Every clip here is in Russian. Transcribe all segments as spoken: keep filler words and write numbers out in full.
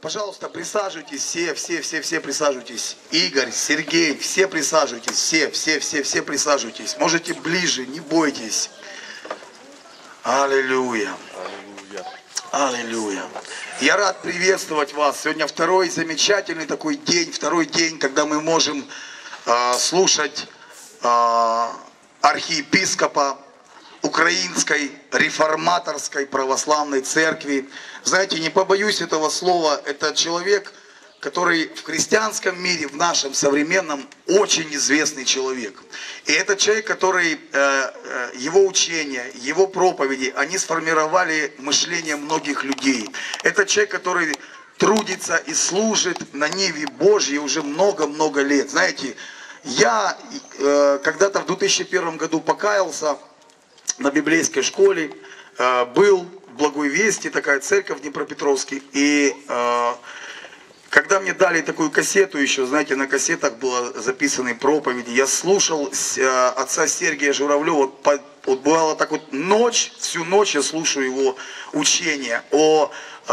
Пожалуйста, присаживайтесь, все, все, все, все присаживайтесь. Игорь, Сергей, все присаживайтесь, все, все, все, все присаживайтесь. Можете ближе, не бойтесь. Аллилуйя. Аллилуйя. Я рад приветствовать вас. Сегодня второй замечательный такой день, второй день, когда мы можем э, слушать э, архиепископа Украинской реформаторской православной церкви. Знаете, не побоюсь этого слова, это человек, который в христианском мире, в нашем современном, очень известный человек. И это человек, который, его учения, его проповеди, они сформировали мышление многих людей. Это человек, который трудится и служит на ниве Божьей уже много-много лет. Знаете, я когда-то в две тысячи первом году покаялся на библейской школе, был в Благой Вести, такая церковь в Днепропетровске, и когда мне дали такую кассету еще, знаете, на кассетах было записаны проповеди, я слушал отца Сергия Журавлева, вот бывало так вот ночь, всю ночь я слушаю его учения о,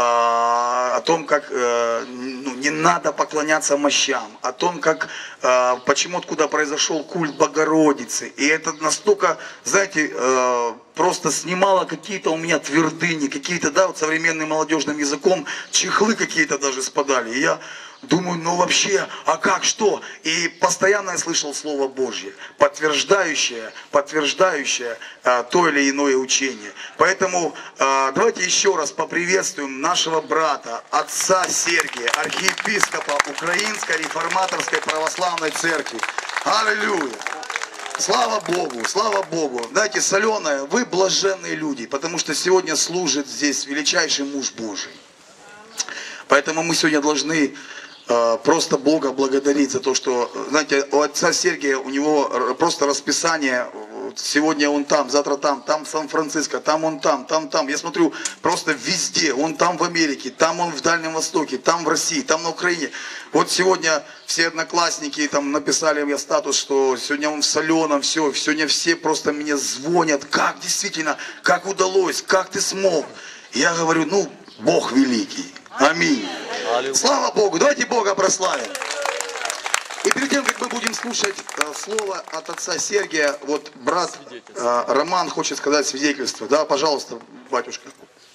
о том, как ну, не надо поклоняться мощам, о том, как, почему, откуда произошел культ Богородицы. И это настолько, знаете, просто снимало какие-то у меня твердыни, какие-то, да, вот современным молодежным языком, чехлы какие-то даже спадали. И я думаю, ну вообще, а как, что? И постоянно я слышал Слово Божье, подтверждающее, подтверждающее а, то или иное учение. Поэтому а, давайте еще раз поприветствуем нашего брата, отца Сергия, архиепископа Украинской реформаторской православной церкви. Аллилуйя! Слава Богу, слава Богу. Знаете, Соленая, вы блаженные люди, потому что сегодня служит здесь величайший муж Божий. Поэтому мы сегодня должны э, просто Бога благодарить за то, что, знаете, у отца Сергия, у него просто расписание, сегодня он там, завтра там, там в Сан-Франциско, там он там, там, там. Я смотрю, просто везде, он там в Америке, там он в Дальнем Востоке, там в России, там на Украине. Вот сегодня все одноклассники там написали мне статус, что сегодня он в Соленом, все, сегодня все просто мне звонят, как действительно, как удалось, как ты смог. Я говорю, ну, Бог великий. Аминь. Слава Богу. Давайте Бога прославим. И перед тем, как мы будем слушать э, слово от отца Сергия, вот брат э, Роман хочет сказать свидетельство. Да, пожалуйста, батюшка.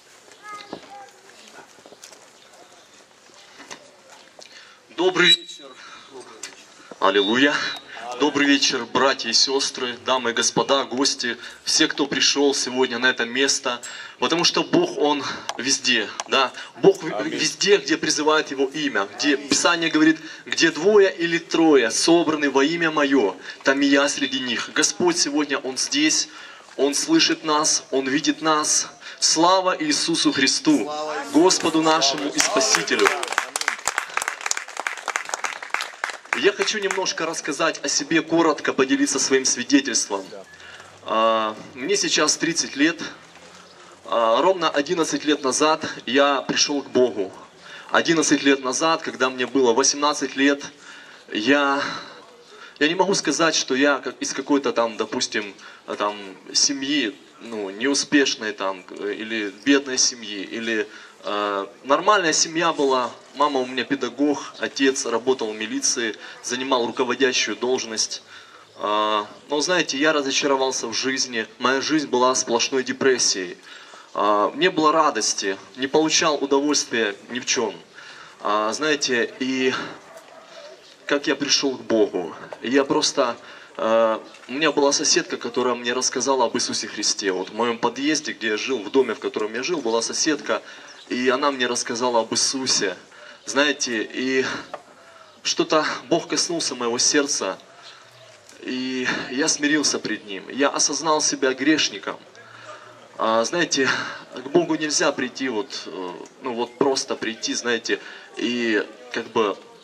Добрый вечер. Аллилуйя. Добрый вечер, братья и сестры, дамы и господа, гости, все, кто пришел сегодня на это место, потому что Бог, Он везде, да, Бог Аминь. Везде, где призывает Его имя, где Писание говорит, где двое или трое собраны во имя Мое, там и я среди них. Господь сегодня, Он здесь, Он слышит нас, Он видит нас. Слава Иисусу Христу, Господу нашему и Спасителю. Я хочу немножко рассказать о себе, коротко поделиться своим свидетельством. Мне сейчас тридцать лет. Ровно одиннадцать лет назад я пришел к Богу. одиннадцать лет назад, когда мне было восемнадцать лет, я, я не могу сказать, что я из какой-то там, допустим, там, семьи, ну, неуспешной там, или бедной семьи, или э, нормальная семья была. Мама у меня педагог, отец работал в милиции, занимал руководящую должность. Э, но знаете, я разочаровался в жизни, моя жизнь была сплошной депрессией. Э, не было радости, не получал удовольствия ни в чем. Э, знаете, и как я пришел к Богу, я просто... Uh, у меня была соседка, которая мне рассказала об Иисусе Христе. Вот в моем подъезде, где я жил, в доме, в котором я жил, была соседка, и она мне рассказала об Иисусе. Знаете, и что-то Бог коснулся моего сердца, и я смирился пред Ним. Я осознал себя грешником. Uh, знаете, к Богу нельзя прийти, вот, ну вот просто прийти, знаете, и как бы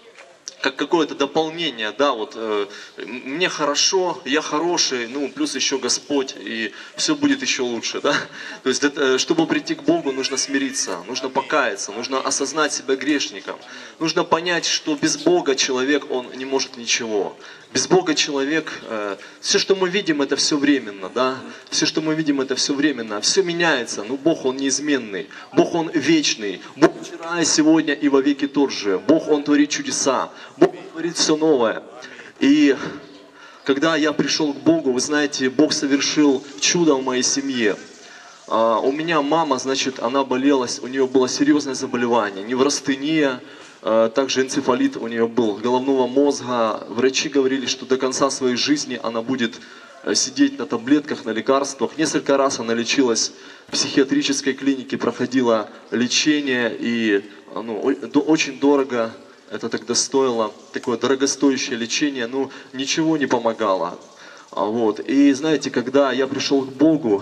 как какое-то дополнение, да, вот э, мне хорошо, я хороший, ну, плюс еще Господь, и все будет еще лучше, да. То есть, это, чтобы прийти к Богу, нужно смириться, нужно покаяться, нужно осознать себя грешником, нужно понять, что без Бога человек, он не может ничего. Без Бога человек, э, все, что мы видим, это все временно, да, все, что мы видим, это все временно, все меняется, но Бог, Он неизменный, Бог, Он вечный, Бог вчера и сегодня и во веки тот же, Бог, Он творит чудеса, Бог творит все новое. И когда я пришел к Богу, вы знаете, Бог совершил чудо в моей семье. А, у меня мама, значит, она болела, у нее было серьезное заболевание, неврастения, также энцефалит у нее был, головного мозга. Врачи говорили, что до конца своей жизни она будет сидеть на таблетках, на лекарствах. Несколько раз она лечилась в психиатрической клинике, проходила лечение, и ну, очень дорого это тогда стоило, такое дорогостоящее лечение, но ничего не помогало. Вот. И знаете, когда я пришел к Богу,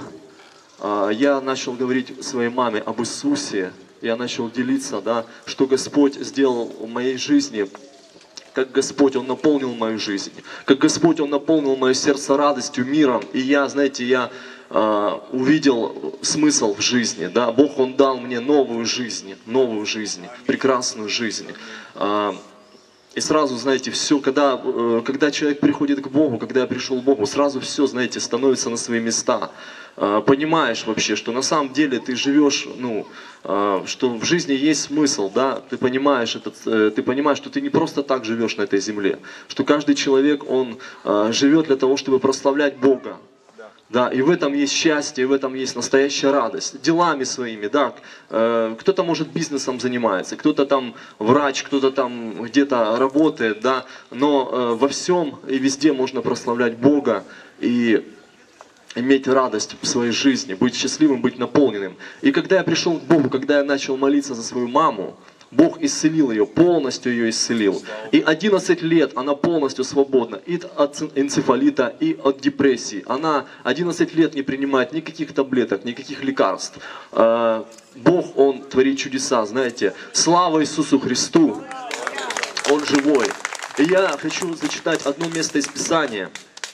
я начал говорить своей маме об Иисусе, я начал делиться, да, что Господь сделал в моей жизни, как Господь, Он наполнил мою жизнь, как Господь, Он наполнил мое сердце радостью, миром. И я, знаете, я э, увидел смысл в жизни, да, Бог, Он дал мне новую жизнь, новую жизнь, прекрасную жизнь. Э, И сразу, знаете, все, когда, когда человек приходит к Богу, когда я пришел к Богу, сразу все, знаете, становится на свои места. Понимаешь вообще, что на самом деле ты живешь, ну, что в жизни есть смысл, да, ты понимаешь, этот, ты понимаешь, что ты не просто так живешь на этой земле, что каждый человек, он живет для того, чтобы прославлять Бога. Да, и в этом есть счастье, и в этом есть настоящая радость. Делами своими, да. Кто-то, может, бизнесом занимается, кто-то там врач, кто-то там где-то работает, да. Но во всем и везде можно прославлять Бога и иметь радость в своей жизни, быть счастливым, быть наполненным. И когда я пришел к Богу, когда я начал молиться за свою маму, Бог исцелил ее, полностью ее исцелил. И одиннадцать лет она полностью свободна и от энцефалита, и от депрессии. Она одиннадцать лет не принимает никаких таблеток, никаких лекарств. Бог, Он творит чудеса, знаете. Слава Иисусу Христу! Он живой. И я хочу зачитать одно место из Писания.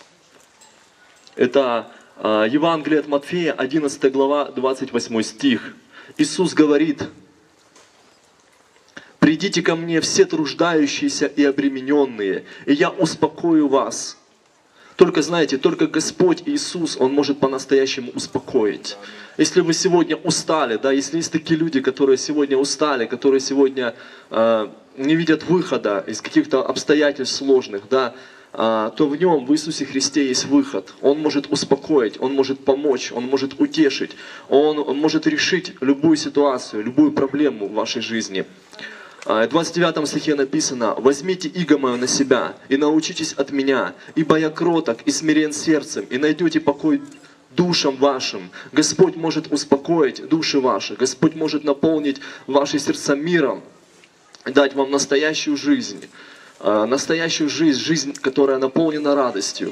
Это Евангелие от Матфея, одиннадцатая глава, двадцать восьмой стих. Иисус говорит: «Придите ко мне все труждающиеся и обремененные, и я успокою вас». Только, знаете, только Господь Иисус, Он может по-настоящему успокоить. Если вы сегодня устали, да, если есть такие люди, которые сегодня устали, которые сегодня э, не видят выхода из каких-то обстоятельств сложных, да, э, то в Нем, в Иисусе Христе, есть выход. Он может успокоить, Он может помочь, Он может утешить, Он, он может решить любую ситуацию, любую проблему в вашей жизни. В двадцать девятом стихе написано: «Возьмите иго мое на себя и научитесь от меня, ибо я кроток и смирен сердцем, и найдете покой душам вашим». Господь может успокоить души ваши, Господь может наполнить ваши сердца миром, дать вам настоящую жизнь, настоящую жизнь, жизнь, которая наполнена радостью.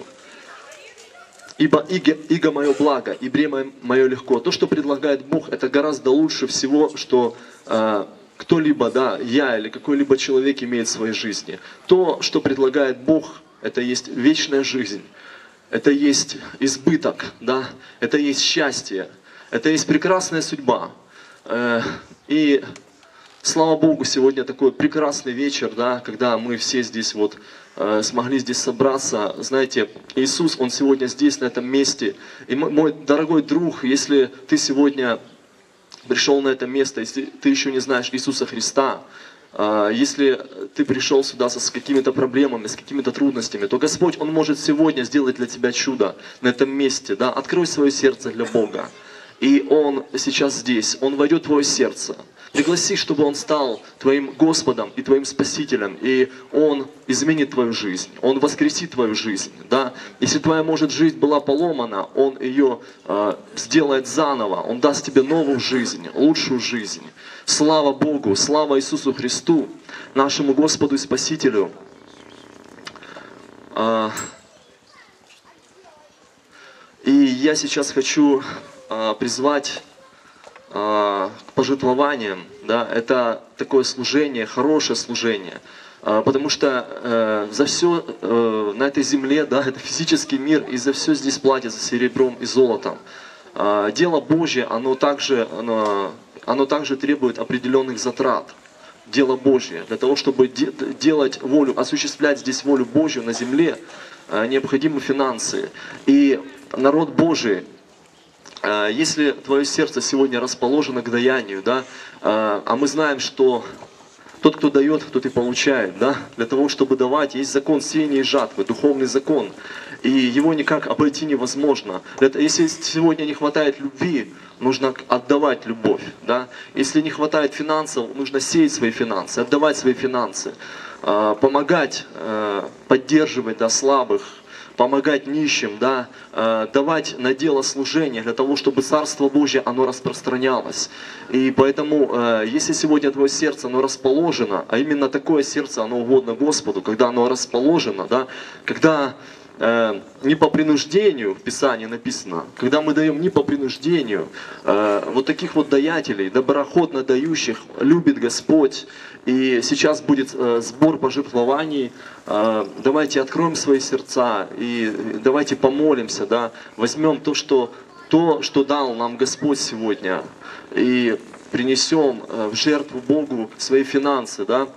«Ибо иго, иго мое благо, и бремя мое легко». То, что предлагает Бог, это гораздо лучше всего, что кто-либо, да, я или какой-либо человек имеет в своей жизни. То, что предлагает Бог, это есть вечная жизнь, это есть избыток, да, это есть счастье, это есть прекрасная судьба. И слава Богу, сегодня такой прекрасный вечер, да, когда мы все здесь вот смогли здесь собраться. Знаете, Иисус, Он сегодня здесь, на этом месте. И мой дорогой друг, если ты сегодня пришел на это место, если ты еще не знаешь Иисуса Христа, если ты пришел сюда с какими-то проблемами, с какими-то трудностями, то Господь, Он может сегодня сделать для тебя чудо на этом месте. Да? Открой свое сердце для Бога. И Он сейчас здесь, Он войдет в твое сердце. Пригласи, чтобы Он стал твоим Господом и твоим Спасителем, и Он изменит твою жизнь, Он воскресит твою жизнь. Да? Если твоя, может, жизнь была поломана, Он ее э, сделает заново, Он даст тебе новую жизнь, лучшую жизнь. Слава Богу, слава Иисусу Христу, нашему Господу и Спасителю. Э, и я сейчас хочу э, призвать к пожертвованиям, да, это такое служение, хорошее служение. Потому что э, за все э, на этой земле, да, это физический мир, и за все здесь платят серебром и золотом. Э, дело Божье, оно также, оно, оно также требует определенных затрат. Дело Божье. Для того, чтобы де делать волю, осуществлять здесь волю Божью на земле, э, необходимы финансы. И народ Божий, э, если твое сердце сегодня расположено к даянию, да, э, а мы знаем, что тот, кто дает, тот и получает, да? Для того, чтобы давать, есть закон сеяния и жатвы, духовный закон. И его никак обойти невозможно. Это, если сегодня не хватает любви, нужно отдавать любовь, да? Если не хватает финансов, нужно сеять свои финансы, отдавать свои финансы, помогать, поддерживать, да, слабых, помогать нищим, да, э, давать на дело служения для того, чтобы Царство Божье, оно распространялось. И поэтому, э, если сегодня твое сердце, оно расположено, а именно такое сердце, оно угодно Господу, когда оно расположено, да, когда э, не по принуждению, в Писании написано, когда мы даем не по принуждению, э, вот таких вот даятелей, доброходно дающих, любит Господь. И сейчас будет э, сбор пожертвований. Э, давайте откроем свои сердца и давайте помолимся, да, возьмем то, что, то, что дал нам Господь сегодня, и принесем э, в жертву Богу свои финансы, да.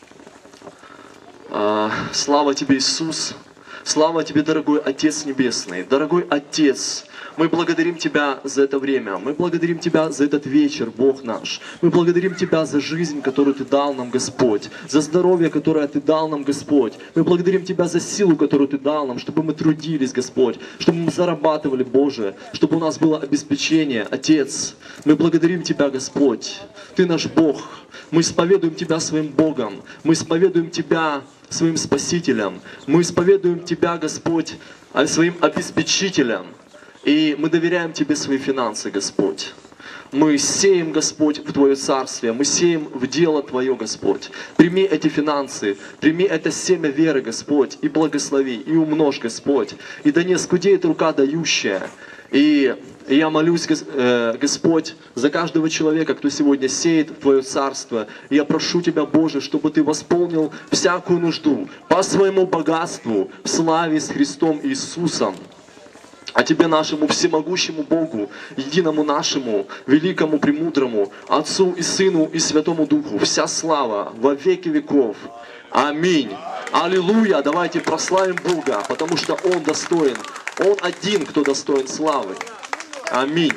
Э, слава Тебе, Иисус! Слава Тебе, дорогой Отец Небесный, дорогой Отец! Мы благодарим Тебя за это время, мы благодарим Тебя за этот вечер, Бог наш. Мы благодарим Тебя за жизнь, которую Ты дал нам, Господь, за здоровье, которое Ты дал нам, Господь. Мы благодарим Тебя за силу, которую Ты дал нам, чтобы мы трудились, Господь, чтобы мы зарабатывали, Боже, чтобы у нас было обеспечение, Отец. Мы благодарим Тебя, Господь, Ты наш Бог. Мы исповедуем Тебя своим Богом, мы исповедуем Тебя своим Спасителем, мы исповедуем Тебя, Господь, своим обеспечителем. И мы доверяем Тебе свои финансы, Господь. Мы сеем, Господь, в Твое Царствие, мы сеем в дело Твое, Господь. Прими эти финансы, прими это семя веры, Господь, и благослови, и умножь, Господь. И да не скудеет рука дающая. И я молюсь, Господь, за каждого человека, кто сегодня сеет в Твое Царство. И я прошу Тебя, Боже, чтобы Ты восполнил всякую нужду по своему богатству в славе с Христом Иисусом. А Тебе, нашему всемогущему Богу, единому нашему, великому, премудрому, Отцу и Сыну и Святому Духу, вся слава во веки веков. Аминь. Аллилуйя. Давайте прославим Бога, потому что Он достоин. Он один, кто достоин славы. Аминь.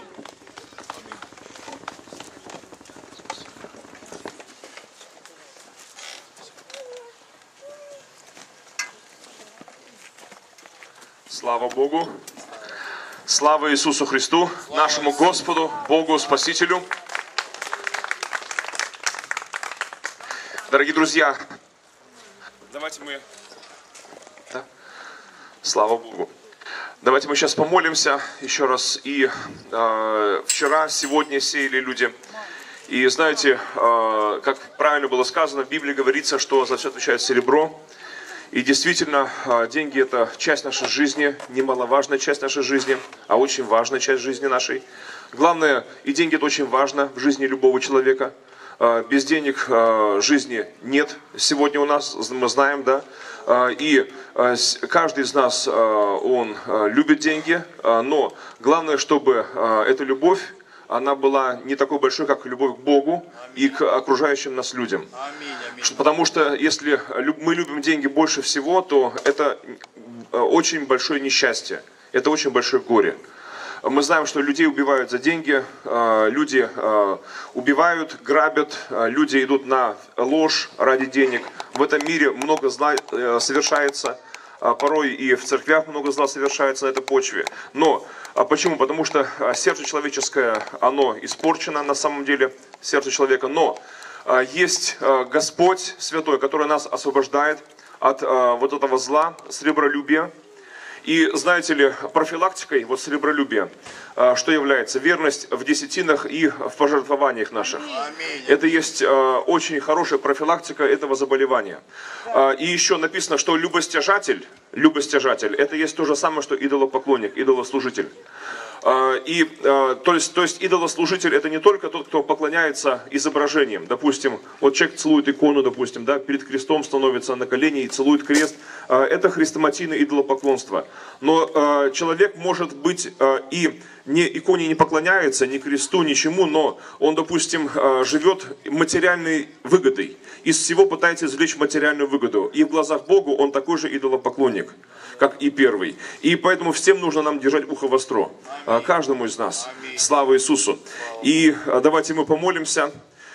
Слава Богу! Слава Иисусу Христу, нашему Господу, Богу, Спасителю! Дорогие друзья, давайте мы... Да? Слава Богу! Давайте мы сейчас помолимся еще раз. И э, вчера, сегодня сеяли люди. И знаете, э, как правильно было сказано, в Библии говорится, что за все отвечает серебро. И действительно, деньги – это часть нашей жизни, немаловажная часть нашей жизни, а очень важная часть жизни нашей. Главное, и деньги – это очень важно в жизни любого человека. Без денег жизни нет сегодня у нас, мы знаем, да. И каждый из нас, он любит деньги, но главное, чтобы эта любовь, она была не такой большой, как любовь к Богу и к окружающим нас людям. Потому что если мы любим деньги больше всего, то это очень большое несчастье, это очень большое горе. Мы знаем, что людей убивают за деньги, люди убивают, грабят, люди идут на ложь ради денег. В этом мире много зла совершается. Порой и в церквях много зла совершается на этой почве. Но почему? Потому что сердце человеческое, оно испорчено на самом деле, сердце человека. Но есть Господь Святой, который нас освобождает от вот этого зла, сребролюбия. И знаете ли, профилактикой вот сребролюбия, что является? Верность в десятинах и в пожертвованиях наших. Это есть очень хорошая профилактика этого заболевания. И еще написано, что любостяжатель, любостяжатель, это есть то же самое, что идолопоклонник, идолослужитель. И, то есть, то есть идолослужитель это не только тот, кто поклоняется изображениям. Допустим, вот человек целует икону, допустим, да, перед крестом становится на колени и целует крест. Это хрестоматийное идолопоклонство. Но человек может быть и не иконе не поклоняется, ни кресту, ничему, но он, допустим, живет материальной выгодой. Из всего пытается извлечь материальную выгоду. И в глазах Богу он такой же идолопоклонник, как и первый. И поэтому всем нужно нам держать ухо востро. Каждому из нас. Слава Иисусу. И давайте мы помолимся.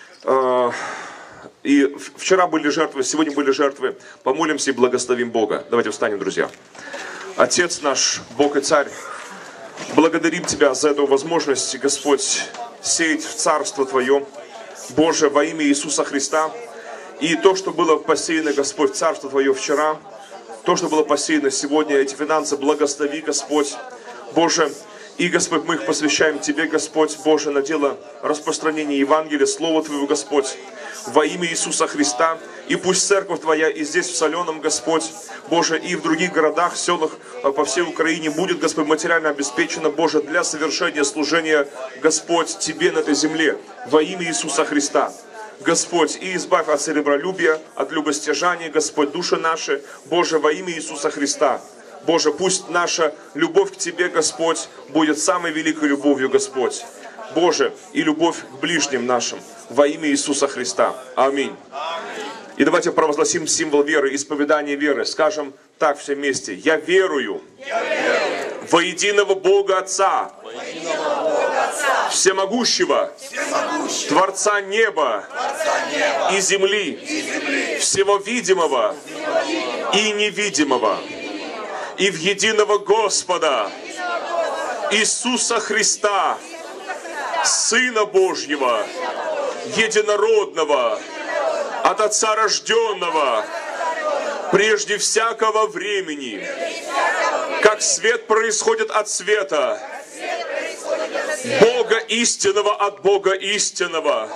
И вчера были жертвы, сегодня были жертвы. Помолимся и благословим Бога. Давайте встанем, друзья. Отец наш, Бог и Царь, благодарим Тебя за эту возможность, Господь, сеять в Царство Твое, Боже, во имя Иисуса Христа. И то, что было посеяно, Господь, в Царство Твое вчера, то, что было посеяно сегодня, эти финансы, благослови, Господь, Боже. И, Господь, мы их посвящаем Тебе, Господь, Боже, на дело распространения Евангелия, Слова Твоего, Господь, во имя Иисуса Христа. И пусть церковь Твоя и здесь, в Соленом, Господь, Боже, и в других городах, селах по всей Украине будет, Господь, материально обеспечена, Боже, для совершения служения, Господь, Тебе на этой земле, во имя Иисуса Христа. Господь, и избавь от серебролюбия, от любостяжания, Господь, души наши, Боже, во имя Иисуса Христа. Боже, пусть наша любовь к Тебе, Господь, будет самой великой любовью, Господь. Боже, и любовь к ближним нашим, во имя Иисуса Христа. Аминь. И давайте провозгласим символ веры, исповедание веры. Скажем так все вместе. Я верую, Я верую во единого Бога Отца, во единого Бога Отца всемогущего, всемогущего Творца неба, Творца неба и, земли, и земли, всего видимого, всего видимого и невидимого, и в единого Господа, Иисуса Христа, Сына Божьего, единородного, от Отца рожденного, прежде всякого времени, как свет происходит от света, Бога истинного от Бога истинного,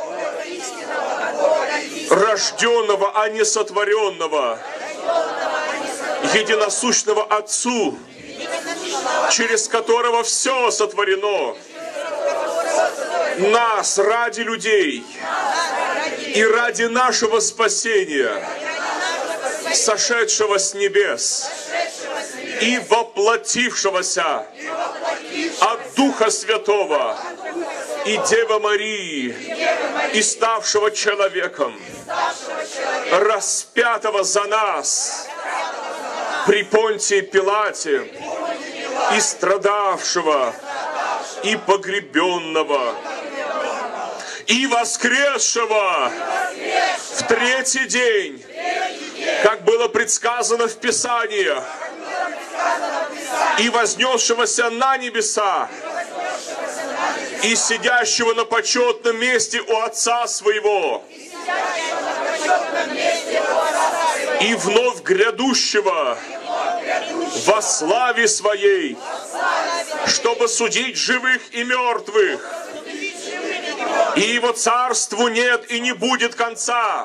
рожденного, а не сотворенного, единосущного Отцу, через которого все сотворено, нас ради людей и ради нашего спасения, сошедшего с небес и воплотившегося от Духа Святого и Девы Марии, и ставшего человеком, распятого за нас при Понтии Пилате, и страдавшего, и погребенного, и воскресшего в третий день, как было предсказано в Писании, и вознесшегося на небеса, и сидящего на почетном месте у Отца Своего, и вновь грядущего во славе Своей, чтобы судить живых и мертвых. И Его царству нет и не будет конца.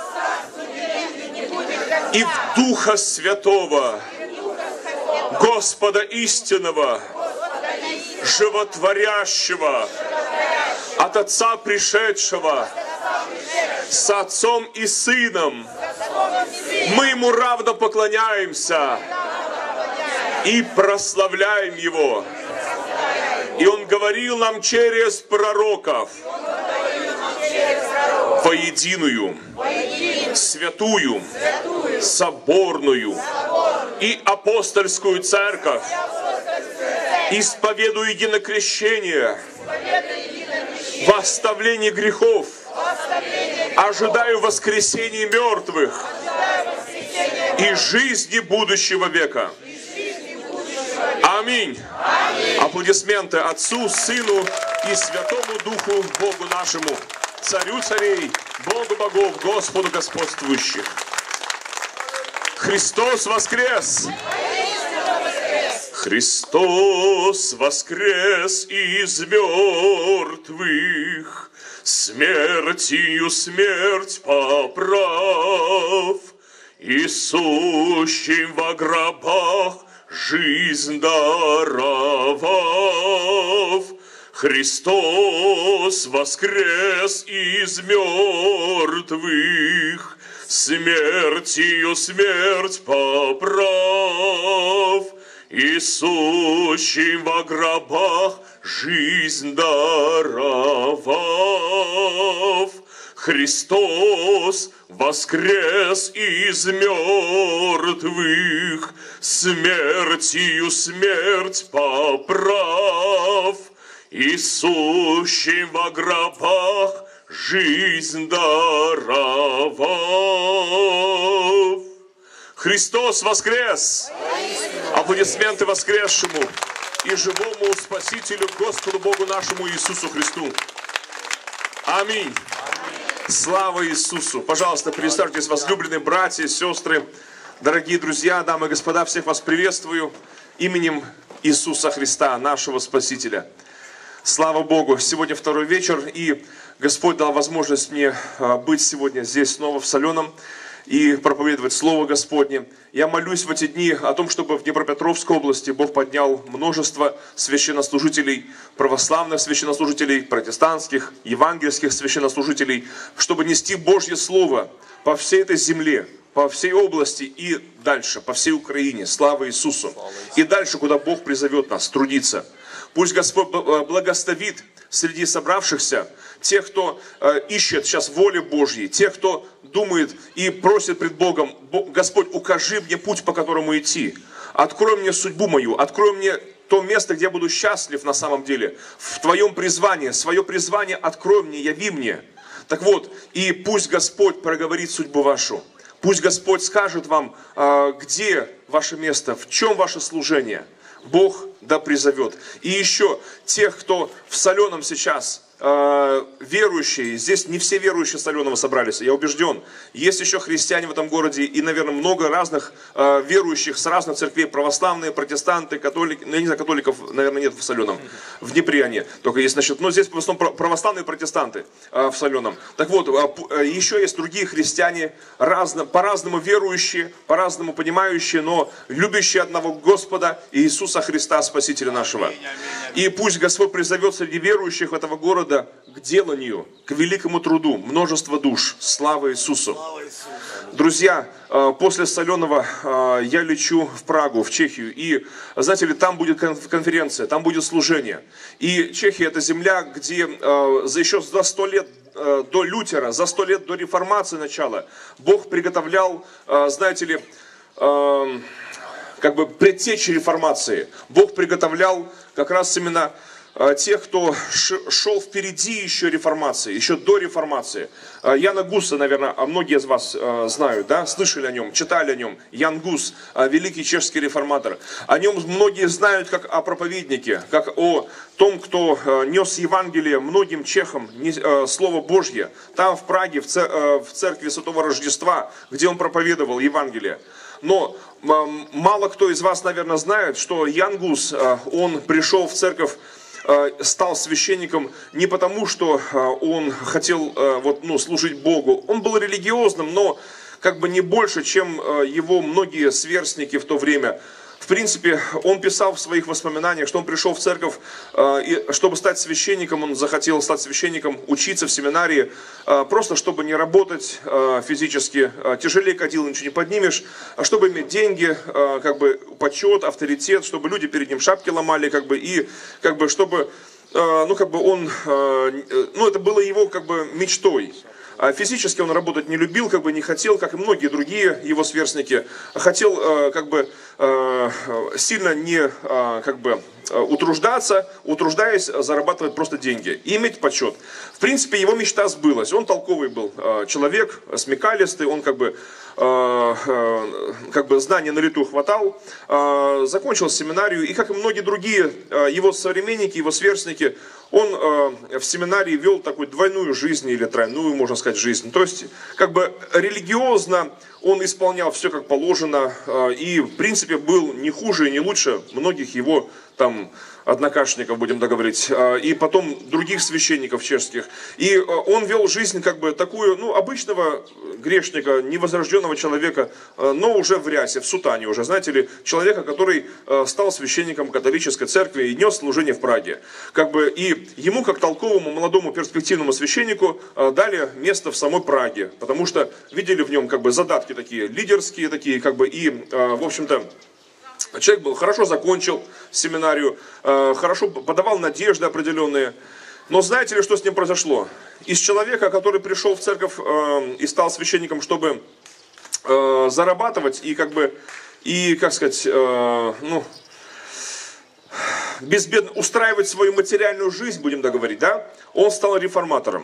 И в Духа Святого, Господа истинного, животворящего, от Отца пришедшего, с Отцом и Сыном, мы Ему равно поклоняемся и прославляем Его. И Он говорил нам через пророков воединую, святую, соборную и апостольскую церковь, исповедую единокрещение, во оставление грехов, ожидаю воскресения мертвых и жизни будущего века. Аминь. Аплодисменты Отцу, Сыну и Святому Духу, Богу нашему, Царю царей, Богу богов, Господу господствующих. Христос воскрес! Христос воскрес из мертвых, смертью смерть поправ, и сущим во гробах жизнь даровав. Христос воскрес из мертвых, смертью смерть поправ, и сущим во гробах жизнь даровав. Христос воскрес из мертвых, смертью смерть поправ, и сущим во гробах жизнь даровав. Христос воскрес! Аплодисменты воскресшему и живому Спасителю, Господу Богу нашему Иисусу Христу. Аминь. Слава Иисусу! Пожалуйста, представьтесь, возлюбленные братья, сестры, дорогие друзья, дамы и господа, всех вас приветствую именем Иисуса Христа, нашего Спасителя. Слава Богу! Сегодня второй вечер, и Господь дал возможность мне быть сегодня здесь снова в Соленом и проповедовать Слово Господне. Я молюсь в эти дни о том, чтобы в Днепропетровской области Бог поднял множество священнослужителей, православных священнослужителей, протестантских, евангельских священнослужителей, чтобы нести Божье Слово по всей этой земле, по всей области и дальше, по всей Украине. Слава Иисусу! И дальше, куда Бог призовет нас трудиться. Пусть Господь благословит среди собравшихся тех, кто э, ищет сейчас воли Божьей, тех, кто думает и просит пред Богом: Господь, укажи мне путь, по которому идти. Открой мне судьбу мою, открой мне то место, где я буду счастлив на самом деле. В Твоем призвании, свое призвание открой мне, яви мне. Так вот, и пусть Господь проговорит судьбу вашу. Пусть Господь скажет вам, э, где ваше место, в чем ваше служение. Бог да призовет. И еще тех, кто в Соленом сейчас, э, верующие, здесь не все верующие Соленого собрались, я убежден. Есть еще христиане в этом городе и, наверное, много разных э, верующих с разных церквей, православные, протестанты, католики, ну, я не знаю, католиков, наверное, нет в Соленом, в Днепре они, только есть, значит, но здесь в основном православные протестанты э, в Соленом. Так вот, э, еще есть другие христиане, разно, по-разному верующие, по-разному понимающие, но любящие одного Господа Иисуса Христа, Спасителя нашего. И пусть Господь призовет среди верующих этого города к деланию, к великому труду, множество душ. Слава Иисусу! Друзья, после Соленого я лечу в Прагу, в Чехию, и, знаете ли, там будет конференция, там будет служение. И Чехия — это земля, где за еще за сто лет до Лютера, за сто лет до реформации начала, Бог приготовлял, знаете ли, как бы предтечи реформации. Бог приготовлял как раз именно тех, кто шел впереди еще реформации, еще до реформации. Яна Гуса, наверное, многие из вас знают, да, слышали о нем, читали о нем. Ян Гус, великий чешский реформатор. О нем многие знают как о проповеднике, как о том, кто нес Евангелие многим чехам, Слово Божье. Там в Праге, в церкви Святого Рождества, где он проповедовал Евангелие. Но мало кто из вас, наверное, знает, что Ян Гус, он пришел в церковь, стал священником не потому, что он хотел вот, ну, служить Богу. Он был религиозным, но как бы не больше, чем его многие сверстники в то время. В принципе, он писал в своих воспоминаниях, что он пришел в церковь, и чтобы стать священником, он захотел стать священником, учиться в семинарии, просто чтобы не работать физически, тяжелее кадила ничего не поднимешь, а чтобы иметь деньги, как бы почет, авторитет, чтобы люди перед ним шапки ломали, как бы, и как бы, чтобы, ну, как бы он, ну, это было его как бы мечтой. Физически он работать не любил, как бы не хотел, как и многие другие его сверстники. Хотел как бы сильно не как бы утруждаться, утруждаясь, зарабатывать просто деньги и иметь почет. В принципе, его мечта сбылась. Он толковый был человек, смекалистый, он как бы, как бы знаний на лету хватал, закончил семинарию, и как и многие другие его современники, его сверстники, он в семинарии вел такую двойную жизнь или тройную, можно сказать, жизнь. То есть, как бы религиозно он исполнял все как положено, и в принципе был не хуже и не лучше многих его там однокашников, будем так говорить, и потом других священников чешских. И он вел жизнь как бы такую, ну, обычного грешника, невозрожденного человека, но уже в рясе, в сутане уже, знаете ли, человека, который стал священником католической церкви и нес служение в Праге. Как бы, и И ему, как толковому, молодому, перспективному священнику, дали место в самой Праге, потому что видели в нем как бы задатки такие, лидерские такие, как бы, и, в общем-то, человек был, хорошо закончил семинарию, хорошо подавал надежды определенные. Но знаете ли, что с ним произошло? Из человека, который пришел в церковь и стал священником, чтобы зарабатывать и, как бы, и, как сказать, ну, безбедно устраивать свою материальную жизнь, будем так говорить, да, он стал реформатором.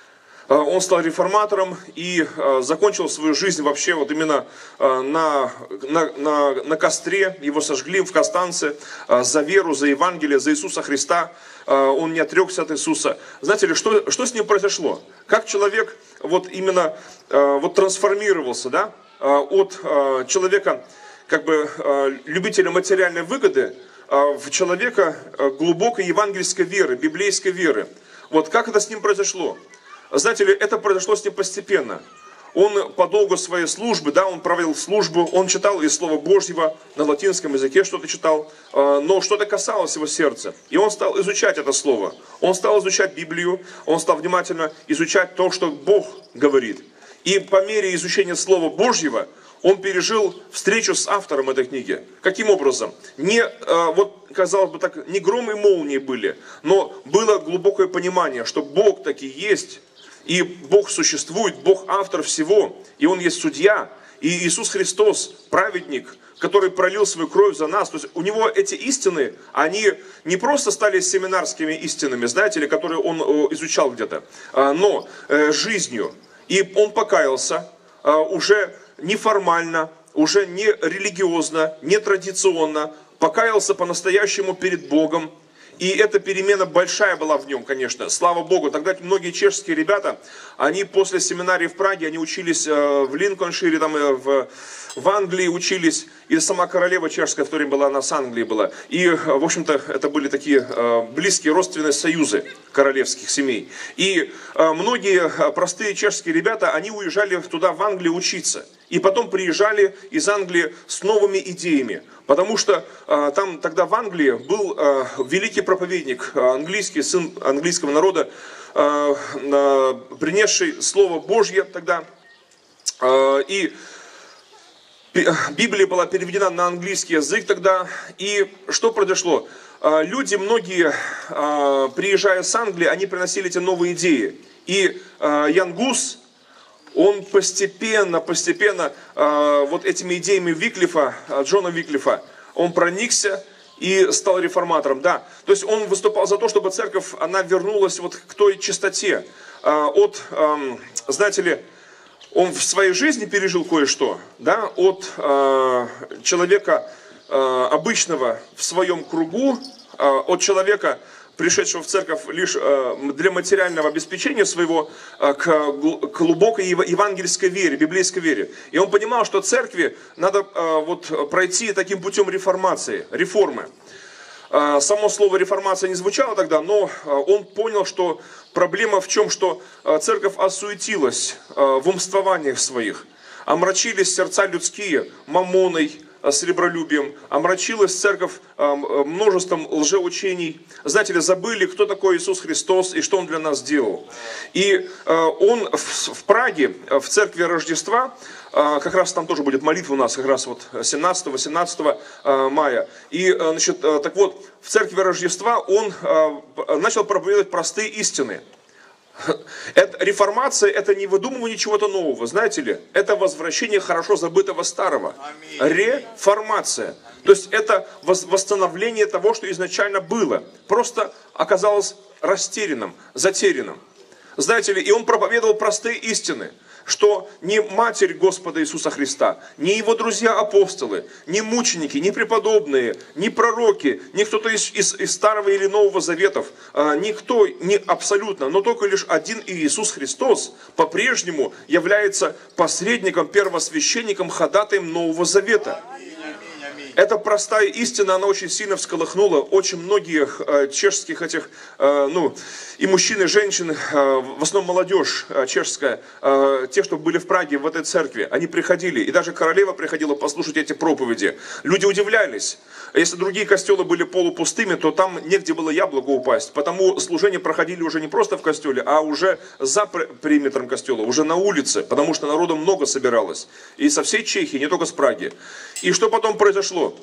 Он стал реформатором и закончил свою жизнь вообще вот именно на, на, на, на костре. Его сожгли в Констанце за веру, за Евангелие, за Иисуса Христа. Он не отрекся от Иисуса. Знаете ли, что, что с ним произошло? Как человек вот именно вот трансформировался, да, от человека, как бы, любителя материальной выгоды, в человека глубокой евангельской веры, библейской веры. Вот как это с ним произошло? Знаете ли, это произошло с ним постепенно. Он по долгу своей службы, да, он провел службу, он читал из Слова Божьего, на латинском языке что-то читал, но что-то касалось его сердца. И он стал изучать это Слово. Он стал изучать Библию, он стал внимательно изучать то, что Бог говорит. И по мере изучения Слова Божьего, он пережил встречу с автором этой книги. Каким образом? Не, вот, казалось бы, так, не гром и молнии были, но было глубокое понимание, что Бог таки есть, и Бог существует, Бог автор всего, и Он есть судья, и Иисус Христос, праведник, который пролил свою кровь за нас. То есть у него эти истины, они не просто стали семинарскими истинами, знаете ли, которые он изучал где-то, но жизнью. И он покаялся уже неформально, уже не религиозно, не традиционно, покаялся по-настоящему перед Богом. И эта перемена большая была в нем, конечно, слава Богу. Тогда многие чешские ребята, они после семинарии в Праге, они учились в Линкольншире, там, в, в Англии учились. И сама королева чешская, в то время была, она с Англии была. И, в общем-то, это были такие близкие родственные союзы королевских семей. И многие простые чешские ребята, они уезжали туда, в Англию, учиться. И потом приезжали из Англии с новыми идеями. Потому что э, там тогда в Англии был э, великий проповедник, э, английский, сын английского народа, э, э, принесший Слово Божье тогда. Э, и Библия была переведена на английский язык тогда. И что произошло? Э, люди, многие, э, приезжая с Англии, они приносили эти новые идеи. И э, Ян Гус, он постепенно, постепенно э, вот этими идеями Виклифа, Джона Виклифа, он проникся и стал реформатором. Да. То есть он выступал за то, чтобы церковь, она вернулась вот к той чистоте. Э, от, э, знаете ли, он в своей жизни пережил кое-что, да, от э, человека э, обычного в своем кругу, э, от человека, пришедшего в церковь лишь для материального обеспечения своего, к глубокой евангельской вере, библейской вере. И он понимал, что церкви надо вот пройти таким путем реформации, реформы. Само слово реформация не звучало тогда, но он понял, что проблема в чем, что церковь осуетилась в умствованиях своих, омрачились сердца людские мамоной, сребролюбием, омрачилась церковь множеством лжеучений. Знаете ли, забыли, кто такой Иисус Христос и что Он для нас сделал. И он в Праге, в церкви Рождества, как раз там тоже будет молитва у нас, как раз вот семнадцатого-восемнадцатого мая. И, значит, так вот, в церкви Рождества он начал проповедовать простые истины. Это, реформация — это не выдумывание чего-то нового, знаете ли, это возвращение хорошо забытого старого. Реформация. То есть это восстановление того, что изначально было, просто оказалось растерянным, затерянным. Знаете ли, и он проповедовал простые истины, что ни Матерь Господа Иисуса Христа, ни Его друзья-апостолы, ни мученики, ни преподобные, ни пророки, ни кто-то из, из, из Старого или Нового Заветов, а, никто, не абсолютно, но только лишь один Иисус Христос по-прежнему является посредником, первосвященником, ходатаем Нового Завета. Эта простая истина, она очень сильно всколыхнула очень многих э, чешских этих, э, ну, и мужчин, и женщин, э, в основном молодежь э, чешская, э, те, что были в Праге, в этой церкви, они приходили, и даже королева приходила послушать эти проповеди. Люди удивлялись. Если другие костелы были полупустыми, то там негде было яблоко упасть. Потому служения проходили уже не просто в костеле, а уже за периметром костела, уже на улице, потому что народу много собиралось. И со всей Чехии, не только с Праги. И что потом произошло?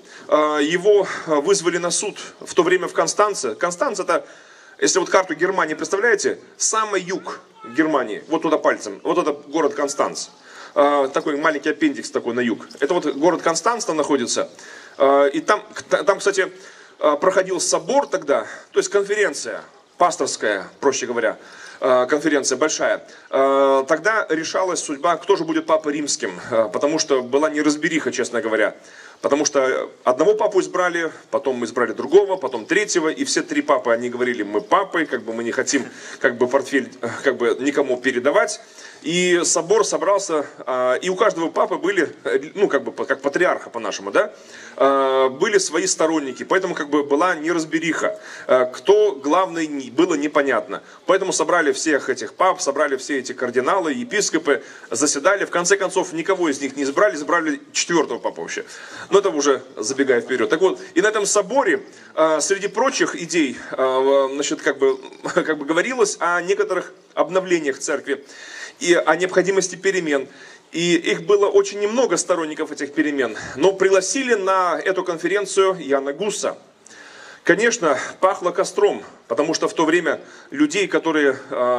Его вызвали на суд в то время в Констанце. Констанца это, если вот карту Германии представляете, самый юг Германии, вот туда пальцем, вот это город Констанц. Такой маленький аппендикс такой на юг. Это вот город Констанц там находится. И там, там, кстати, проходил собор тогда, то есть конференция, пасторская, проще говоря, конференция большая. Тогда решалась судьба, кто же будет папой римским, потому что была неразбериха, честно говоря. Потому что одного папу избрали, потом мы избрали другого, потом третьего, и все три папы, они говорили, мы папы, как бы мы не хотим как бы портфель как бы никому передавать. И собор собрался, и у каждого папы были, ну как бы как патриарха по-нашему, да, были свои сторонники, поэтому как бы была неразбериха, кто главный, было непонятно. Поэтому собрали всех этих пап, собрали все эти кардиналы, епископы, заседали, в конце концов никого из них не избрали, избрали четвертого папу вообще. Но это уже забегая вперед. Так вот, и на этом соборе, среди прочих идей, значит, как бы, как бы говорилось о некоторых обновлениях церкви и о необходимости перемен. И их было очень немного сторонников этих перемен. Но пригласили на эту конференцию Яна Гуса. Конечно, пахло костром, потому что в то время людей, которые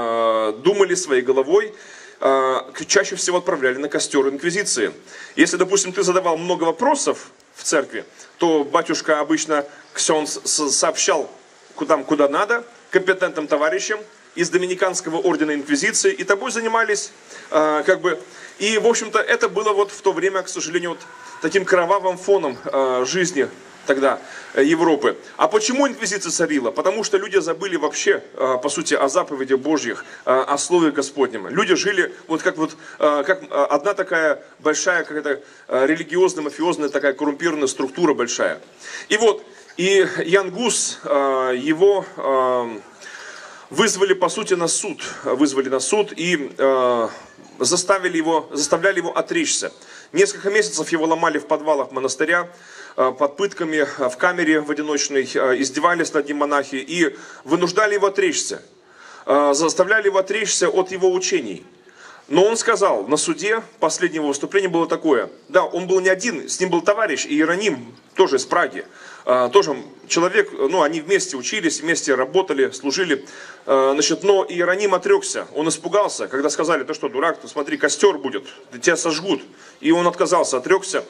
э, думали своей головой, э, чаще всего отправляли на костер инквизиции. Если, допустим, ты задавал много вопросов в церкви, то батюшка обычно ксенц сообщал куда, куда надо, компетентным товарищам из Доминиканского ордена инквизиции, и тобой занимались, э, как бы, и, в общем-то, это было вот в то время, к сожалению, вот таким кровавым фоном э, жизни тогда э, Европы. А почему инквизиция царила? Потому что люди забыли вообще, э, по сути, о заповедях Божьих, э, о Слове Господнем. Люди жили вот как вот, э, как одна такая большая, какая-то э, религиозная, мафиозная, такая коррумпированная структура большая. И вот, и Ян Гус, э, его... Э, вызвали, по сути, на суд, вызвали на суд и э, заставили его, заставляли его отречься. Несколько месяцев его ломали в подвалах монастыря, э, под пытками, в камере в одиночной, э, издевались над ним монахи и вынуждали его отречься, э, заставляли его отречься от его учений. Но он сказал на суде, последнее выступление было такое, да, он был не один, с ним был товарищ Иероним, тоже из Праги, тоже человек, ну, они вместе учились, вместе работали, служили, значит, но Иероним отрекся, он испугался, когда сказали, ты что, дурак, ты смотри, костер будет, тебя сожгут, и он отказался, отрекся,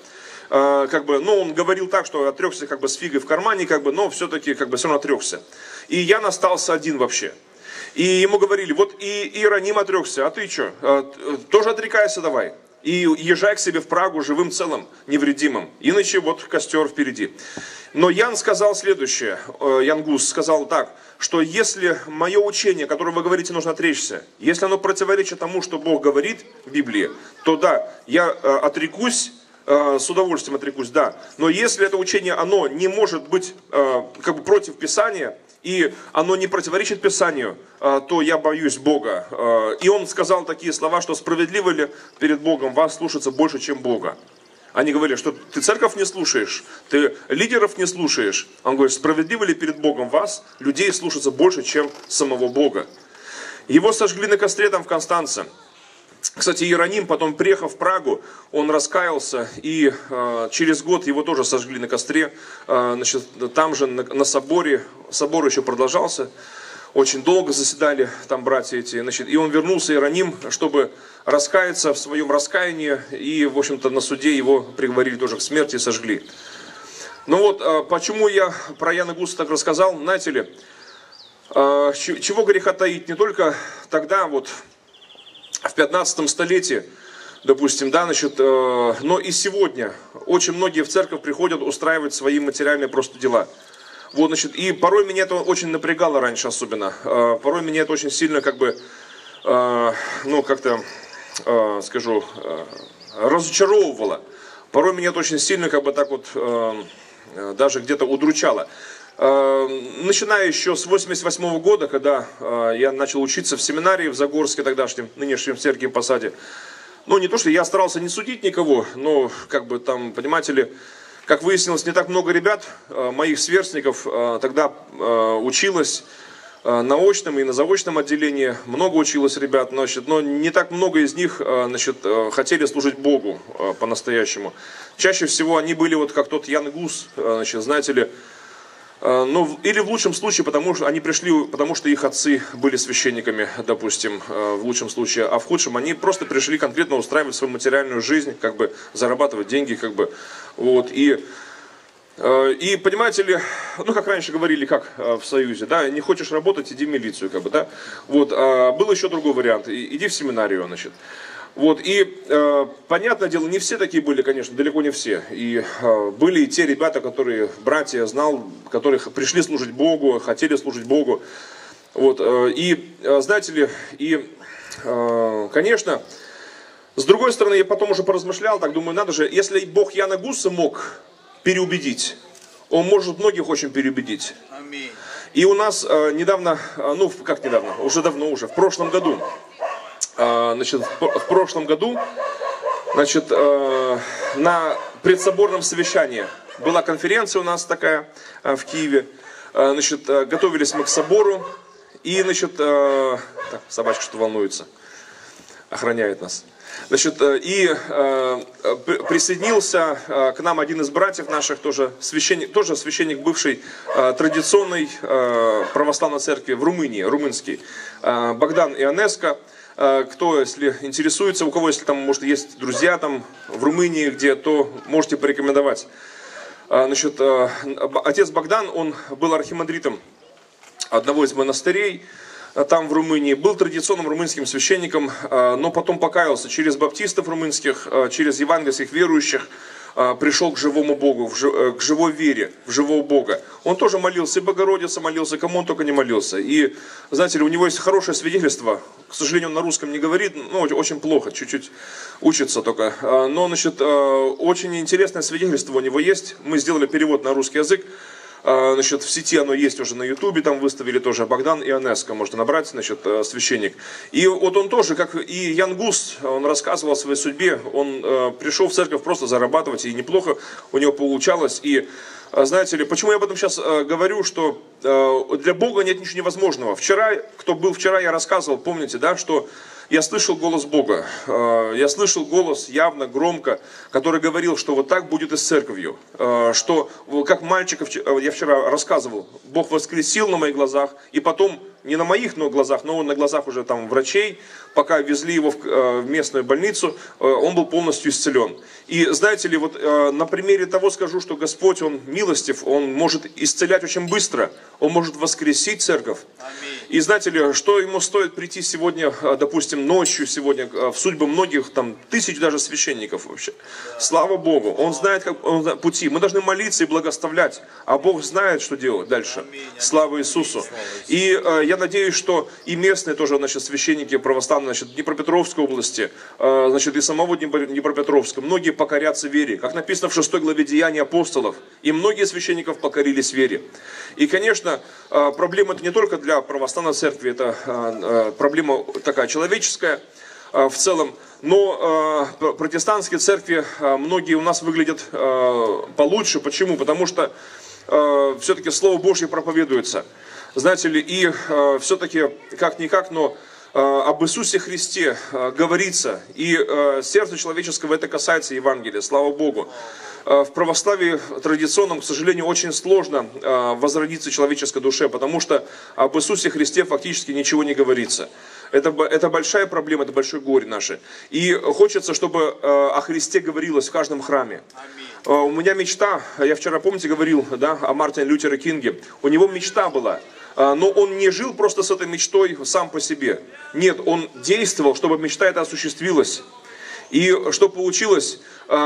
как бы, ну, он говорил так, что отрекся как бы с фигой в кармане, как бы, но все-таки как бы все равно отрекся, и Ян остался один вообще. И ему говорили, вот и Иероним отрекся, а ты что, тоже отрекайся давай. И езжай к себе в Прагу живым целым, невредимым. Иначе вот костер впереди. Но Ян сказал следующее, Ян Гус сказал так, что если мое учение, которое вы говорите, нужно отречься, если оно противоречит тому, что Бог говорит в Библии, то да, я отрекусь, с удовольствием отрекусь, да. Но если это учение, оно не может быть как бы против Писания, и оно не противоречит Писанию, то я боюсь Бога. И он сказал такие слова, что справедливо ли перед Богом вас слушаться больше, чем Бога. Они говорили, что ты церковь не слушаешь, ты лидеров не слушаешь. Он говорит, справедливо ли перед Богом вас, людей слушаться больше, чем самого Бога. Его сожгли на костре там в Констанце. Кстати, Иероним, потом приехав в Прагу, он раскаялся, и э, через год его тоже сожгли на костре, э, значит, там же на, на соборе, собор еще продолжался, очень долго заседали там братья эти, значит, и он вернулся, Иероним, чтобы раскаяться в своем раскаянии, и, в общем-то, на суде его приговорили тоже к смерти и сожгли. Ну вот, э, почему я про Яна Гуса так рассказал, знаете ли, э, чего греха таить, не только тогда, вот, в пятнадцатом столетии, допустим, да, значит, э, но и сегодня очень многие в церковь приходят устраивать свои материальные просто дела. Вот, значит, и порой меня это очень напрягало раньше особенно. Э, порой меня это очень сильно, как бы, э, ну, как-то, э, скажу, э, разочаровывало. порой меня это очень сильно как бы так вот э, даже где-то удручало. Э, начиная еще с восемьдесят восьмого года, когда э, я начал учиться в семинарии в Загорске, тогдашнем, нынешнем Сергиевом Посаде. Ну, не то, что я старался не судить никого, но, как бы там, понимаете ли, как выяснилось, не так много ребят, э, моих сверстников, э, тогда э, училось э, на очном и на заочном отделении. Много училось ребят, значит, но не так много из них э, значит, э, хотели служить Богу э, по-настоящему. Чаще всего они были вот как тот Ян Гус, э, значит, знаете ли, ну, или в лучшем случае, потому что они пришли, потому что их отцы были священниками, допустим, в лучшем случае, а в худшем они просто пришли конкретно устраивать свою материальную жизнь, как бы зарабатывать деньги, как бы, вот, и, и понимаете ли, ну, как раньше говорили, как в Союзе, да, не хочешь работать, иди в милицию, как бы, да, вот, а был еще другой вариант, иди в семинарию, значит. Вот, и, э, понятное дело, не все такие были, конечно, далеко не все. И э, были и те ребята, которые, братья, я знал, которые пришли служить Богу, хотели служить Богу. Вот, э, и, э, знаете ли, и, э, конечно, с другой стороны, я потом уже поразмышлял, так думаю, надо же, если Бог Яна Гуса мог переубедить, Он может многих очень переубедить. И у нас э, недавно, э, ну, как недавно, уже давно уже, в прошлом году, Значит, в прошлом году, значит, на предсоборном совещании была конференция у нас такая в Киеве. Значит, готовились мы к собору. И, значит, так, собачка что волнуется, охраняет нас. Значит, и присоединился к нам один из братьев наших, тоже священник, тоже священник бывшей традиционной православной церкви в Румынии, румынский, Богдан Ионеско. Кто, если интересуется, у кого, если там, может, есть друзья там в Румынии, где, то можете порекомендовать. Значит, отец Богдан, он был архимандритом одного из монастырей там в Румынии, был традиционным румынским священником, но потом покаялся через баптистов румынских, через евангельских верующих, пришел к живому Богу, к живой вере, в живого Бога. Он тоже молился, и Богородица молился, кому он только не молился. И, знаете ли, у него есть хорошее свидетельство, к сожалению, он на русском не говорит, ну, очень плохо, чуть-чуть учится только. Но, значит, очень интересное свидетельство у него есть. Мы сделали перевод на русский язык. Значит, в сети оно есть уже на ютубе, там выставили тоже Богдан Ионеско, можно набрать, значит, священник. И вот он тоже, как и Ян Гус, он рассказывал о своей судьбе, он э, пришел в церковь просто зарабатывать, и неплохо у него получалось. И, знаете ли, почему я об этом сейчас э, говорю, что э, для Бога нет ничего невозможного. Вчера, кто был вчера, я рассказывал, помните, да, что я слышал голос Бога, я слышал голос явно, громко, который говорил, что вот так будет и с церковью, что как мальчиков, я вчера рассказывал, Бог воскресил на моих глазах, и потом, не на моих но глазах, но на глазах уже там врачей, пока везли его в местную больницу, он был полностью исцелен. И знаете ли, вот на примере того скажу, что Господь, Он милостив, Он может исцелять очень быстро, Он может воскресить церковь. И знаете ли, что ему стоит прийти сегодня, допустим, ночью сегодня, в судьбы многих, там, тысяч даже священников вообще. Слава Богу, Он знает как, он знает пути. Мы должны молиться и благословлять, а Бог знает, что делать дальше. Слава Иисусу. И э, я надеюсь, что и местные тоже, значит, священники православные, значит, в Днепропетровской области, э, значит, и самого Днепропетровска, многие покорятся вере. Как написано в шестой главе Деяний апостолов, и многие священников покорились вере. И, конечно, э, проблема это не только для православной церкви, это э, проблема такая человеческая э, в целом, но э, протестантские церкви, э, многие у нас выглядят э, получше. Почему? Потому что э, все-таки Слово Божье проповедуется. Знаете ли, и э, все-таки, как-никак, но э, об Иисусе Христе э, говорится, и э, сердце человеческого это касается Евангелия, слава Богу. Э, в православии традиционном, к сожалению, очень сложно э, возродиться человеческой душе, потому что об Иисусе Христе фактически ничего не говорится. Это, это большая проблема, это большое горе наше. И хочется, чтобы э, о Христе говорилось в каждом храме. Э, у меня мечта, я вчера, помните, говорил, да, о Мартине Лютере Кинге, у него мечта была. Но он не жил просто с этой мечтой сам по себе. Нет, он действовал, чтобы мечта эта осуществилась. И что получилось?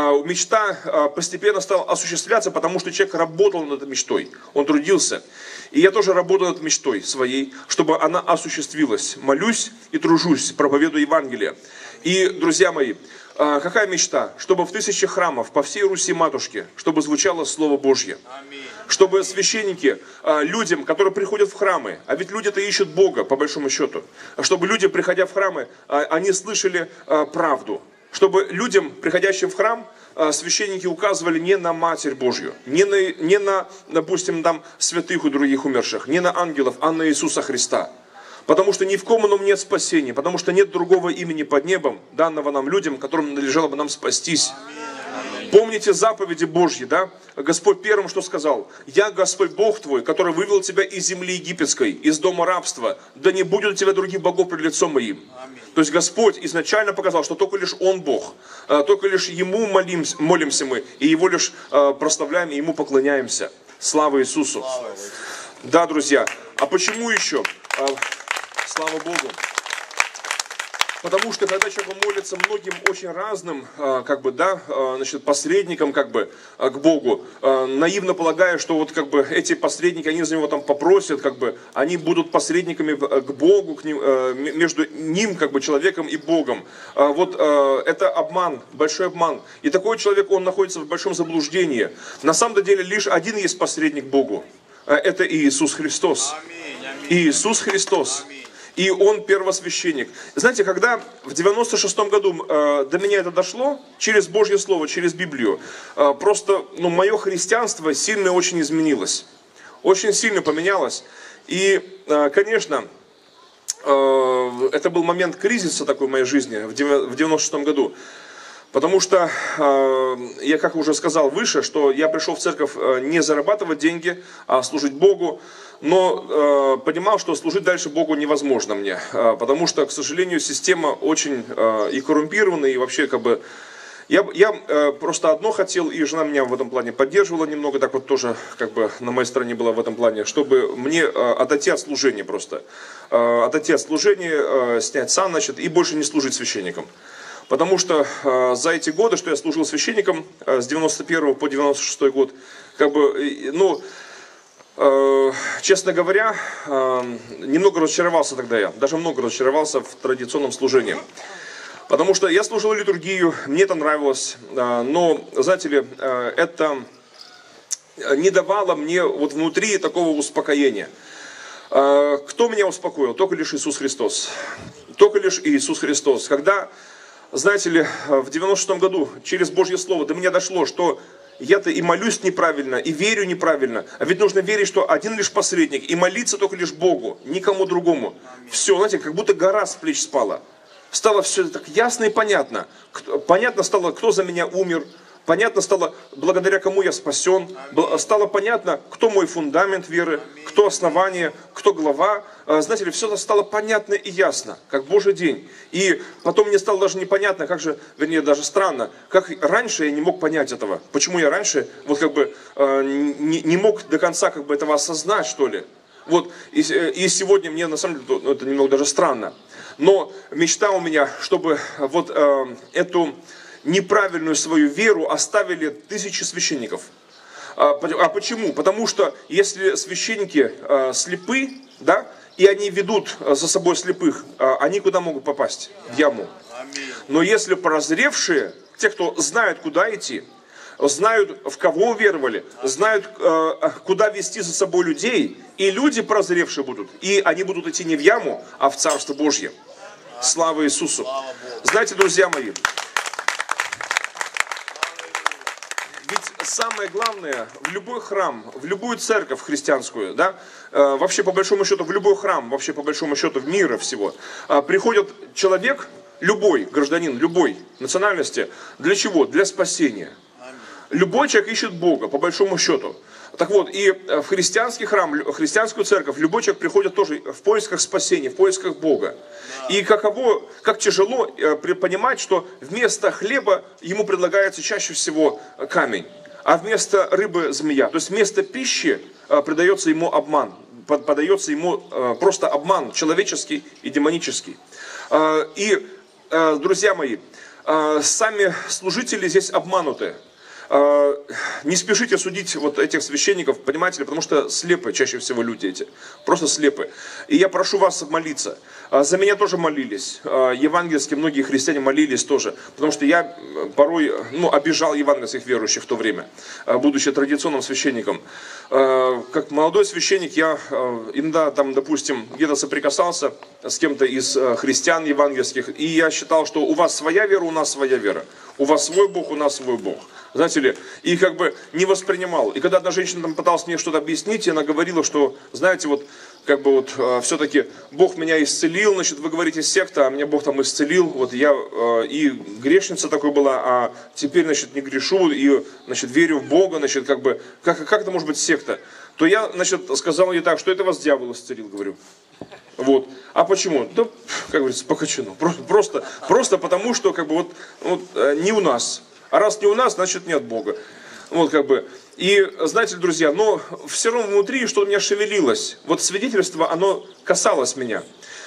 Мечта постепенно стала осуществляться, потому что человек работал над этой мечтой. Он трудился. И я тоже работаю над мечтой своей, чтобы она осуществилась. Молюсь и тружусь, проповедую Евангелие. И, друзья мои, какая мечта? Чтобы в тысячи храмов по всей Руси матушке, чтобы звучало Слово Божье. Чтобы священники, людям, которые приходят в храмы, а ведь люди-то ищут Бога, по большому счету, чтобы люди, приходя в храмы, они слышали правду. Чтобы людям, приходящим в храм, священники указывали не на Матерь Божью, не на, не на, допустим, там, святых и других умерших, не на ангелов, а на Иисуса Христа. Потому что ни в ком ином нет спасения, потому что нет другого имени под небом, данного нам людям, которым надлежало бы нам спастись. Помните заповеди Божьи, да? Господь первым что сказал? «Я Господь Бог твой, который вывел тебя из земли египетской, из дома рабства, да не будет у тебя других богов пред лицом моим». То есть Господь изначально показал, что только лишь Он Бог, только лишь Ему молимся, молимся мы, и Его лишь прославляем, и Ему поклоняемся. Слава Иисусу! Да, друзья, а почему еще? Слава Богу! Потому что когда человек молится многим очень разным, как бы, да, значит, посредникам, как бы, к Богу, наивно полагая, что вот, как бы, эти посредники, они за него там попросят, как бы, они будут посредниками к Богу, к ним, между ним, как бы, человеком и Богом. Вот это обман, большой обман. И такой человек, он находится в большом заблуждении. На самом деле лишь один есть посредник к Богу. Это Иисус Христос. Иисус Христос. И Он первосвященник. Знаете, когда в девяносто шестом году э, до меня это дошло, через Божье Слово, через Библию, э, просто, ну, мое христианство сильно очень изменилось. Очень сильно поменялось. И, э, конечно, э, это был момент кризиса такой в моей жизни в девяносто шестом году. Потому что, э, я как уже сказал выше, что я пришел в церковь э, не зарабатывать деньги, а служить Богу. Но э, понимал, что служить дальше Богу невозможно мне. Э, потому что, к сожалению, система очень э, и коррумпирована, и вообще как бы... Я, я э, просто одно хотел, и жена меня в этом плане поддерживала немного, так вот тоже как бы на моей стороне была в этом плане, чтобы мне э, отойти от служения просто. Э, отойти от служения, э, снять сан, значит, и больше не служить священником. Потому что э, за эти годы, что я служил священником, э, с девяносто первого по девяносто шестой год, как бы, э, ну, э, честно говоря, э, немного разочаровался тогда я, даже много разочаровался в традиционном служении. Потому что я служил литургию, мне это нравилось, э, но, знаете ли, э, это не давало мне вот внутри такого успокоения. Э, кто меня успокоил? Только лишь Иисус Христос. Только лишь Иисус Христос. Когда... Знаете ли, в девяносто шестом году через Божье Слово до меня дошло, что я-то и молюсь неправильно, и верю неправильно. А ведь нужно верить, что один лишь посредник, и молиться только лишь Богу, никому другому. Все, знаете, как будто гора с плеч спала. Стало все так ясно и понятно. Понятно стало, кто за меня умер. Понятно стало, благодаря кому я спасен. Стало понятно, кто мой фундамент веры, кто основание, кто глава. Знаете ли, все это стало понятно и ясно, как Божий день. И потом мне стало даже непонятно, как же, вернее, даже странно, как раньше я не мог понять этого. Почему я раньше вот как бы не, не мог до конца как бы этого осознать, что ли. Вот, и, и сегодня мне на самом деле это немного даже странно. Но мечта у меня, чтобы вот э, эту... неправильную свою веру оставили тысячи священников. А почему? Потому что если священники а, слепы, да, и они ведут за собой слепых, а, они куда могут попасть? В яму. Но если прозревшие, те, кто знают, куда идти, знают, в кого уверовали, знают, а, куда вести за собой людей, и люди прозревшие будут, и они будут идти не в яму, а в Царство Божье. Слава Иисусу! Знаете, друзья мои, ведь самое главное, в любой храм, в любую церковь христианскую, да, э, вообще по большому счету в любой храм, вообще по большому счету в мира всего, э, приходит человек, любой гражданин, любой национальности, для чего? Для спасения. Любой человек ищет Бога, по большому счету. Так вот, и в христианский храм, в христианскую церковь, любой человек приходит тоже в поисках спасения, в поисках Бога. И каково, как тяжело понимать, что вместо хлеба ему предлагается чаще всего камень, а вместо рыбы змея. То есть вместо пищи придается ему обман, подается ему просто обман человеческий и демонический. И, друзья мои, сами служители здесь обмануты. не спешите судить вот этих священников, понимаете ли, потому что слепы чаще всего люди эти, просто слепы. И я прошу вас молиться. За меня тоже молились, евангельские многие христиане молились тоже, потому что я порой, ну, обижал евангельских верующих в то время, будучи традиционным священником. Как молодой священник я иногда там, допустим, где-то соприкасался с кем-то из христиан евангельских, и я считал, что у вас своя вера, у нас своя вера, у вас свой Бог, у нас свой Бог. Знаете ли, и как бы не воспринимал. И когда одна женщина там пыталась мне что-то объяснить, она говорила, что, знаете, вот, как бы вот, э, все-таки Бог меня исцелил, значит, вы говорите секта, а меня Бог там исцелил, вот я э, и грешница такой была, а теперь, значит, не грешу, и, значит, верю в Бога, значит, как бы, как, как это может быть секта? То я, значит, сказал ей так, что это вас дьявол исцелил, говорю. Вот. А почему? Да, как говорится, по кочану. Просто, просто, просто потому, что, как бы, вот, вот, не у нас. А раз не у нас, значит, не от Бога. Вот как бы. И, знаете, друзья, но все равно внутри что-то у меня шевелилось. Вот свидетельство, оно касалось меня.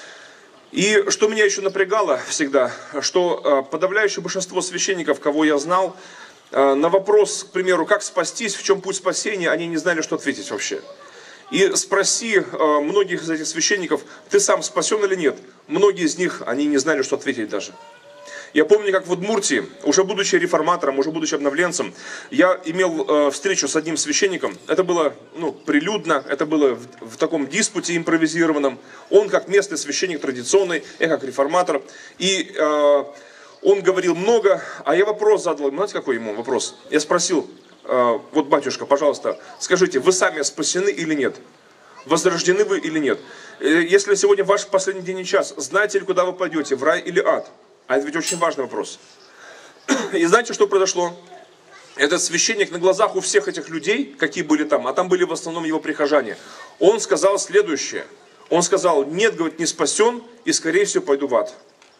И что меня еще напрягало всегда, что подавляющее большинство священников, кого я знал, на вопрос, к примеру, как спастись, в чем путь спасения, они не знали, что ответить вообще. И спроси многих из этих священников, ты сам спасен или нет? Многие из них, они не знали, что ответить даже. Я помню, как в Удмуртии, уже будучи реформатором, уже будучи обновленцем, я имел э, встречу с одним священником. Это было, ну, прилюдно, это было в, в таком диспуте импровизированном. Он как местный священник традиционный, я как реформатор. И э, он говорил много, а я вопрос задал. Знаете, какой ему вопрос? Я спросил, э, вот, батюшка, пожалуйста, скажите, вы сами спасены или нет? Возрождены вы или нет? Если сегодня ваш последний день и час, знаете ли, куда вы пойдете, в рай или ад? А это ведь очень важный вопрос. И знаете, что произошло? Этот священник на глазах у всех этих людей, какие были там, а там были в основном его прихожане, он сказал следующее. Он сказал, нет, говорит, не спасен и, скорее всего, пойду в ад.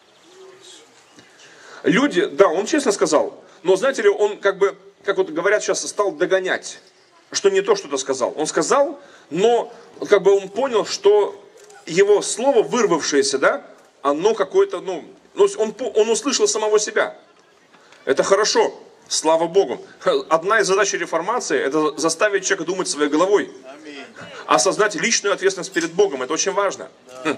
Люди, да, он честно сказал, но, знаете ли, он как бы, как вот говорят сейчас, стал догонять, что не то что-то сказал. Он сказал, но как бы он понял, что его слово, вырвавшееся, да, оно какое-то, ну, Он, он услышал самого себя. Это хорошо, слава Богу. Одна из задач реформации, это заставить человека думать своей головой. Осознать личную ответственность перед Богом, это очень важно.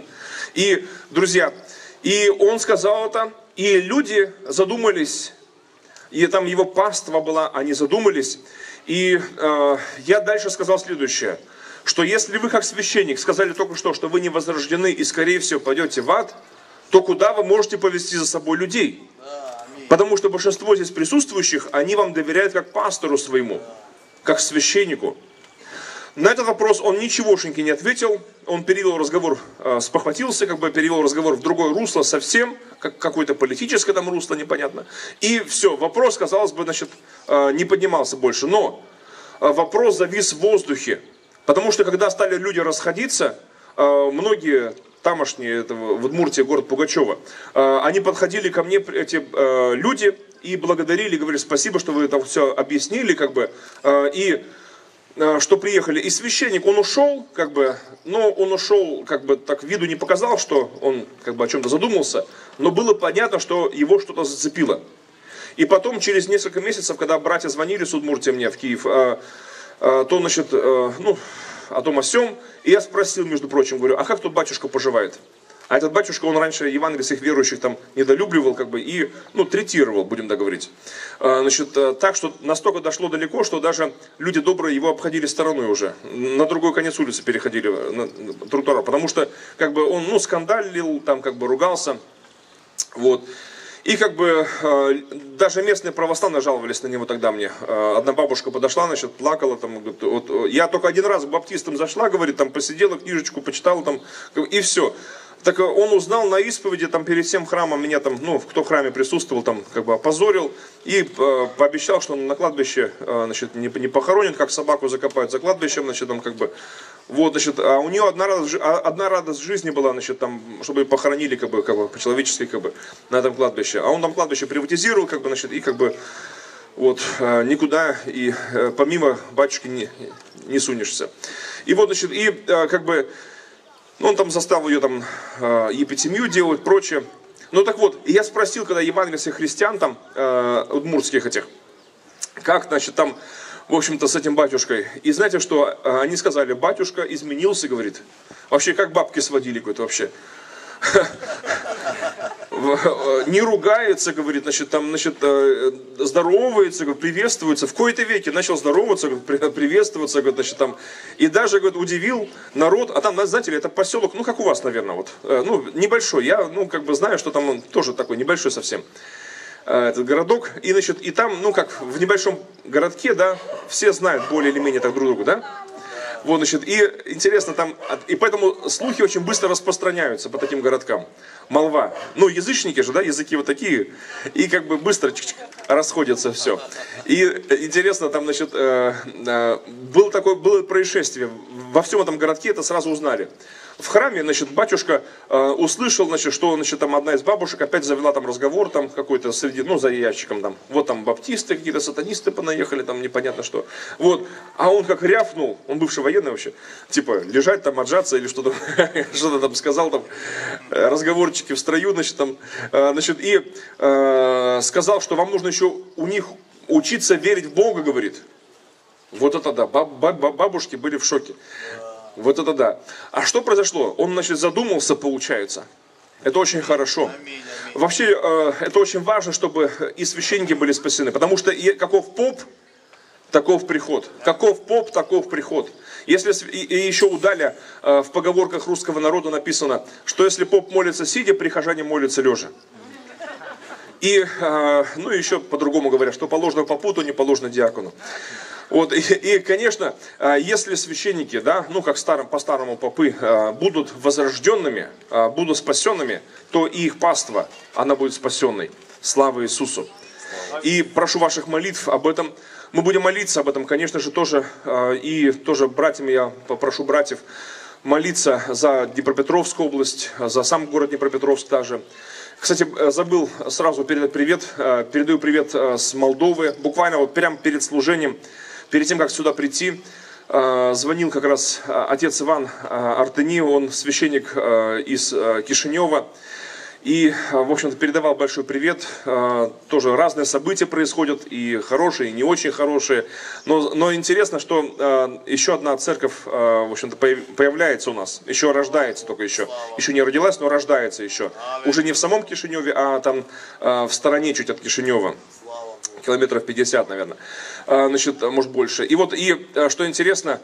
И, друзья, и он сказал это, и люди задумались, и там его паства была, они задумались. И э, я дальше сказал следующее, что если вы как священник сказали только что, что вы не возрождены и скорее всего пойдете в ад, то куда вы можете повести за собой людей? Потому что большинство здесь присутствующих, они вам доверяют как пастору своему, как священнику. На этот вопрос он ничегошеньки не ответил, он перевел разговор, э, спохватился, как бы перевел разговор в другое русло совсем, как какое-то политическое там русло, непонятно. И все, вопрос, казалось бы, значит, э, не поднимался больше. Но э, вопрос завис в воздухе, потому что когда стали люди расходиться, э, многие... тамошние, это в Удмуртии, город Пугачева, они подходили ко мне, эти люди, и благодарили, говорили, спасибо, что вы это все объяснили, как бы, и что приехали. И священник, он ушел, как бы, но он ушел, как бы, так виду не показал, что он, как бы, о чем-то задумался, но было понятно, что его что-то зацепило. И потом, через несколько месяцев, когда братья звонили с Удмуртии мне в Киев, то, значит, ну, о том о сём, и я спросил, между прочим, говорю, а как тут батюшка поживает? А этот батюшка, он раньше евангельских верующих там недолюбливал, как бы, и, ну, третировал, будем так говорить. Значит, так, что настолько дошло далеко, что даже люди добрые его обходили стороной уже. На другой конец улицы переходили, на тротуар, потому что, как бы, он, ну, скандалил, там, как бы, ругался, вот. И как бы даже местные православные жаловались на него тогда мне. Одна бабушка подошла, значит, плакала там, говорит, вот, я только один раз к баптистам зашла, говорит, там посидела, книжечку почитала там, и все. Так он узнал на исповеди, там перед всем храмом меня там, ну, кто в храме присутствовал, там, как бы опозорил, и э, пообещал, что он на кладбище, э, значит, не, не похоронен, как собаку закопают за кладбищем, значит, там, как бы, вот, значит, а у нее одна радость, одна радость жизни была, значит, там, чтобы ее похоронили, как бы, как бы, по-человечески, как бы, на этом кладбище, а он там кладбище приватизировал, как бы, значит, и, как бы, вот, э, никуда, и э, помимо батюшки не, не сунешься. И вот, значит, и, э, как бы, ну, он там заставил ее там э, епитемию делать, прочее. Ну так вот, и я спросил, когда евангельских христиан там, э, удмуртских этих, как, значит, там, в общем-то, с этим батюшкой. И знаете, что они сказали, батюшка изменился, говорит. Вообще, как бабки сводили какой-то вообще. Не ругается, говорит, значит, там, значит, здоровается, говорит, приветствуется. В кои-то веке начал здороваться, говорит, приветствоваться, говорит, значит, там. И даже, говорит, удивил народ. А там, знаете ли, это поселок, ну, как у вас, наверное, вот. Ну, небольшой. Я, ну, как бы знаю, что там он тоже такой небольшой совсем. Этот городок. И, значит, и там, ну, как в небольшом городке, да, все знают более или менее так друг друга, да. Вот, значит, и интересно там, и поэтому слухи очень быстро распространяются по таким городкам. Молва. Ну, язычники же, да, языки вот такие. И как бы быстро расходятся все. И интересно, там, значит, было такое, было происшествие. Во всем этом городке это сразу узнали. В храме, значит, батюшка э, услышал, значит, что, значит, там одна из бабушек опять завела там разговор там какой-то среди, ну, за ящиком там. Вот там баптисты какие-то, сатанисты понаехали, там непонятно что. Вот. А он как рявкнул, он бывший военный вообще, типа, лежать там, отжаться или что-то, что-то там сказал, там, разговорчики в строю, значит, там, э, значит, и э, сказал, что вам нужно еще у них учиться верить в Бога, говорит. Вот это да, баб, баб, бабушки были в шоке. Вот это да. А что произошло? Он, значит, задумался, получается. Это очень хорошо. Вообще, э, это очень важно, чтобы и священники были спасены. Потому что и, каков поп, таков приход. Каков поп, таков приход. Если, и, и еще у Даля э, в поговорках русского народа написано, что если поп молится сидя, прихожане молятся лежа. И, э, ну, еще по-другому говорят, что положено попу, то не положено диакону. Вот, и, и, конечно, если священники, да, ну, как старым, по-старому попы, будут возрожденными, будут спасенными, то и их паства, она будет спасенной. Слава Иисусу. И прошу ваших молитв об этом. Мы будем молиться об этом, конечно же, тоже. И тоже братьям я попрошу братьев молиться за Днепропетровскую область, за сам город Днепропетровск даже. Кстати, забыл сразу передать привет. Передаю привет с Молдовы. Буквально вот прямо перед служением. Перед тем, как сюда прийти, звонил как раз отец Иван Артени, он священник из Кишинева. И, в общем-то, передавал большой привет. Тоже разные события происходят, и хорошие, и не очень хорошие. Но, но интересно, что еще одна церковь, в общем-то, появляется у нас. Еще рождается только еще. Еще не родилась, но рождается еще. Уже не в самом Кишиневе, а там в стороне чуть от Кишинева. Километров пятьдесят, наверное, значит, может больше. И вот, и что интересно,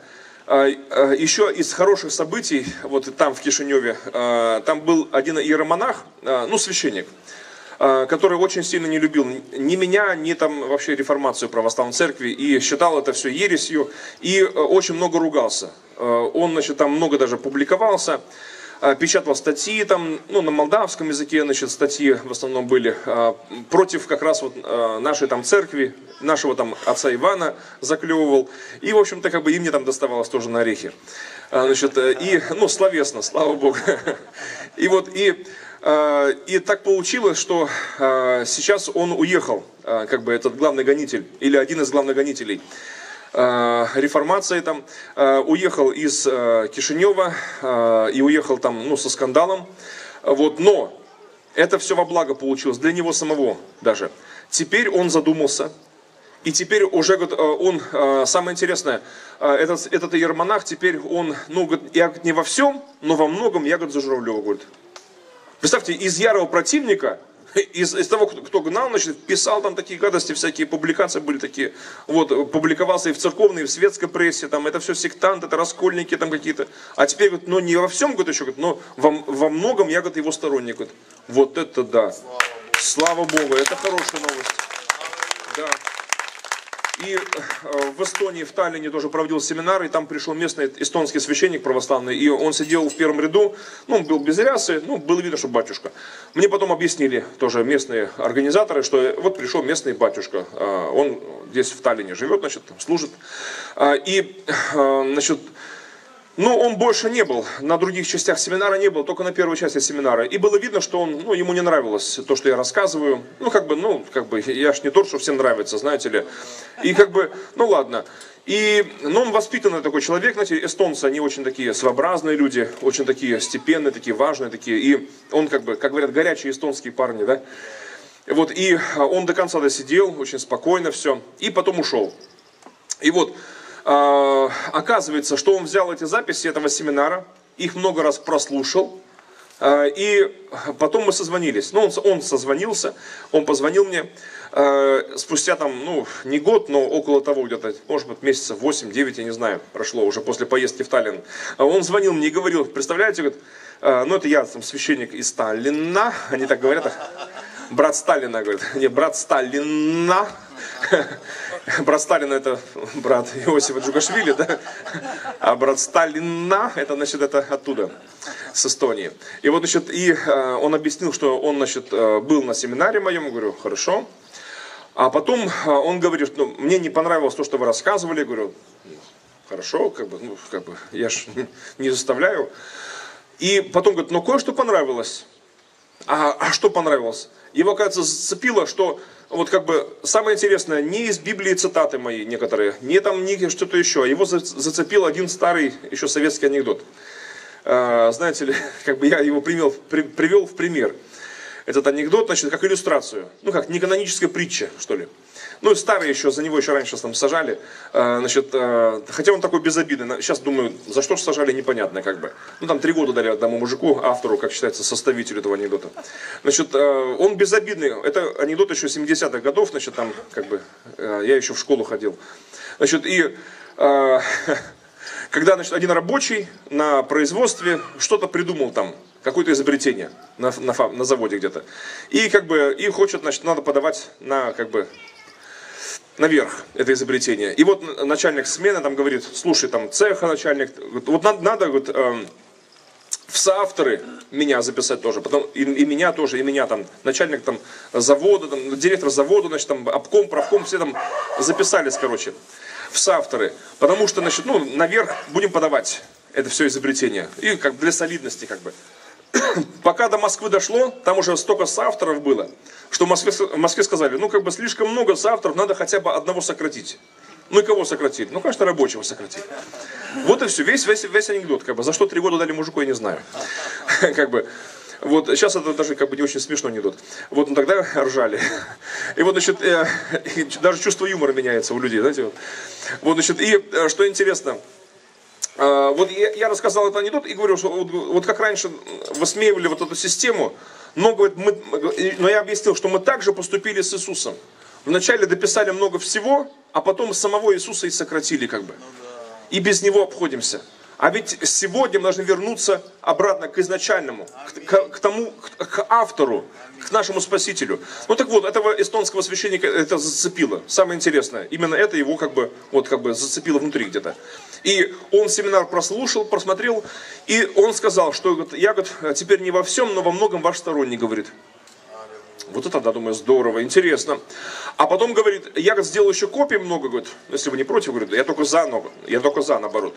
еще из хороших событий, вот там в Кишиневе, там был один иеромонах, ну, священник, который очень сильно не любил ни меня, ни там вообще реформацию православной церкви, и считал это все ересью, и очень много ругался. Он, значит, там много даже публиковался, печатал статьи там, ну, на молдавском языке, значит, статьи в основном были против как раз вот нашей там церкви, нашего там отца Ивана заклевывал. И, в общем-то, как бы и мне там доставалось тоже на орехи. Значит, и, ну, словесно, слава Богу. И вот, и, и так получилось, что сейчас он уехал, как бы этот главный гонитель, или один из главных гонителей реформации там, уехал из Кишинева и уехал там, ну, со скандалом. Вот, но это все во благо получилось, для него самого даже. Теперь он задумался, и теперь уже, он, самое интересное, этот, этот иеромонах теперь он, ну, я не во всем, но во многом я, говорит, за Журавлева, говорит. Представьте, из ярого противника, Из, из того, кто, кто гнал, значит, писал там такие гадости, всякие публикации были такие. Вот, публиковался и в церковной, и в светской прессе, там, это все сектанты, это раскольники там какие-то. А теперь, говорит, ну, не во всем, говорит, еще, говорит, но во, во многом я, говорит, его сторонник, говорит. Вот это да. Слава Богу, это хорошая новость. Да. И в Эстонии, в Таллине тоже проводил семинар, и там пришел местный эстонский священник православный, и он сидел в первом ряду, ну, он был без рясы, ну, было видно, что батюшка. Мне потом объяснили тоже местные организаторы, что вот пришел местный батюшка, он здесь в Таллине живет, значит, там служит. И, значит, ну, он больше не был, на других частях семинара не был, только на первой части семинара. И было видно, что он, ну, ему не нравилось то, что я рассказываю. Ну, как бы, ну, как бы, я ж не тот, что всем нравится, знаете ли. И как бы, ну, ладно. И, ну, он воспитанный такой человек, знаете, эстонцы, они очень такие своеобразные люди, очень такие степенные, такие важные, такие. И он, как бы, как говорят, горячие эстонские парни, да. Вот, и он до конца досидел, очень спокойно все, и потом ушел. И вот, э, оказывается, что он взял эти записи этого семинара, их много раз прослушал, э, и потом мы созвонились. Ну, он, он созвонился, он позвонил мне, э, спустя там, ну, не год, но около того где-то, может быть, месяцев восемь-девять, я не знаю, прошло уже после поездки в Таллин. Он звонил мне и говорил, представляете, говорит, э, ну, это я, там, священник из Таллина, они так говорят, брат Сталина, говорит, не, брат Сталина, брат Сталина это брат Иосифа Джугашвили, да, а брат Сталина, это, значит, это оттуда, с Эстонии. И вот, значит, и э, он объяснил, что он, значит, э, был на семинаре моем, я говорю, хорошо. А потом э, он говорит, ну, мне не понравилось то, что вы рассказывали, я говорю, хорошо, как бы, ну, как бы, я ж не заставляю. И потом говорит, ну, кое-что понравилось. А, а что понравилось? Его, кажется, зацепило, что вот как бы самое интересное, не из Библии цитаты мои некоторые, не там не что-то еще, а его зацепил один старый еще советский анекдот. А, знаете ли, как бы я его привел, при, привел в пример. Этот анекдот, значит, как иллюстрацию, ну как, не каноническая притча, что ли. Ну, старый еще, за него еще раньше там сажали, а, значит, а, хотя он такой безобидный, сейчас думаю, за что же сажали, непонятно как бы. Ну, там три года дали одному мужику, автору, как считается, составителю этого анекдота. Значит, а, он безобидный, это анекдот еще семидесятых годов, значит, там, как бы, а, я еще в школу ходил. Значит, и, а, когда, значит, один рабочий на производстве что-то придумал там, какое-то изобретение на, на, на заводе где-то. И как бы, и хочет, значит, надо подавать на, как бы, наверх это изобретение. И вот начальник смены там говорит, слушай, там цеха начальник, вот надо, надо вот, э, в соавторы меня записать тоже, потом и, и меня тоже, и меня там, начальник там завода, там, директор завода, значит, там обком, правком, все там записались, короче, в соавторы. Потому что, значит, ну, наверх будем подавать это все изобретение. И как для солидности, как бы. Пока до Москвы дошло, там уже столько соавторов было, что в Москве, в Москве сказали, ну как бы слишком много соавторов, надо хотя бы одного сократить. Ну и кого сократить? Ну, конечно, рабочего сократить. Вот и все, весь, весь, весь анекдот, как бы, за что три года дали мужику, я не знаю. Как бы, вот, сейчас это даже как бы не очень смешной анекдот. Вот, ну тогда ржали. И вот, значит, э, даже чувство юмора меняется у людей, знаете. Вот, вот значит, и э, что интересно, вот я, я рассказал этот анекдот и говорю, что вот, вот как раньше высмеивали вот эту систему, но, говорит, мы, но я объяснил, что мы также поступили с Иисусом. Вначале дописали много всего, а потом самого Иисуса и сократили как бы. И без Него обходимся. А ведь сегодня мы должны вернуться обратно к изначальному, к, к тому, к, к автору, к нашему Спасителю. Ну так вот, этого эстонского священника это зацепило. Самое интересное, именно это его как бы, вот, как бы зацепило внутри где-то. И он семинар прослушал, просмотрел, и он сказал, что я, говорит, теперь не во всем, но во многом ваш сторонник, говорит. Вот это, да, думаю, здорово, интересно. А потом говорит, я, говорит, сделал еще копий много, говорит, если вы не против, говорит, я только за, но, я только за, наоборот.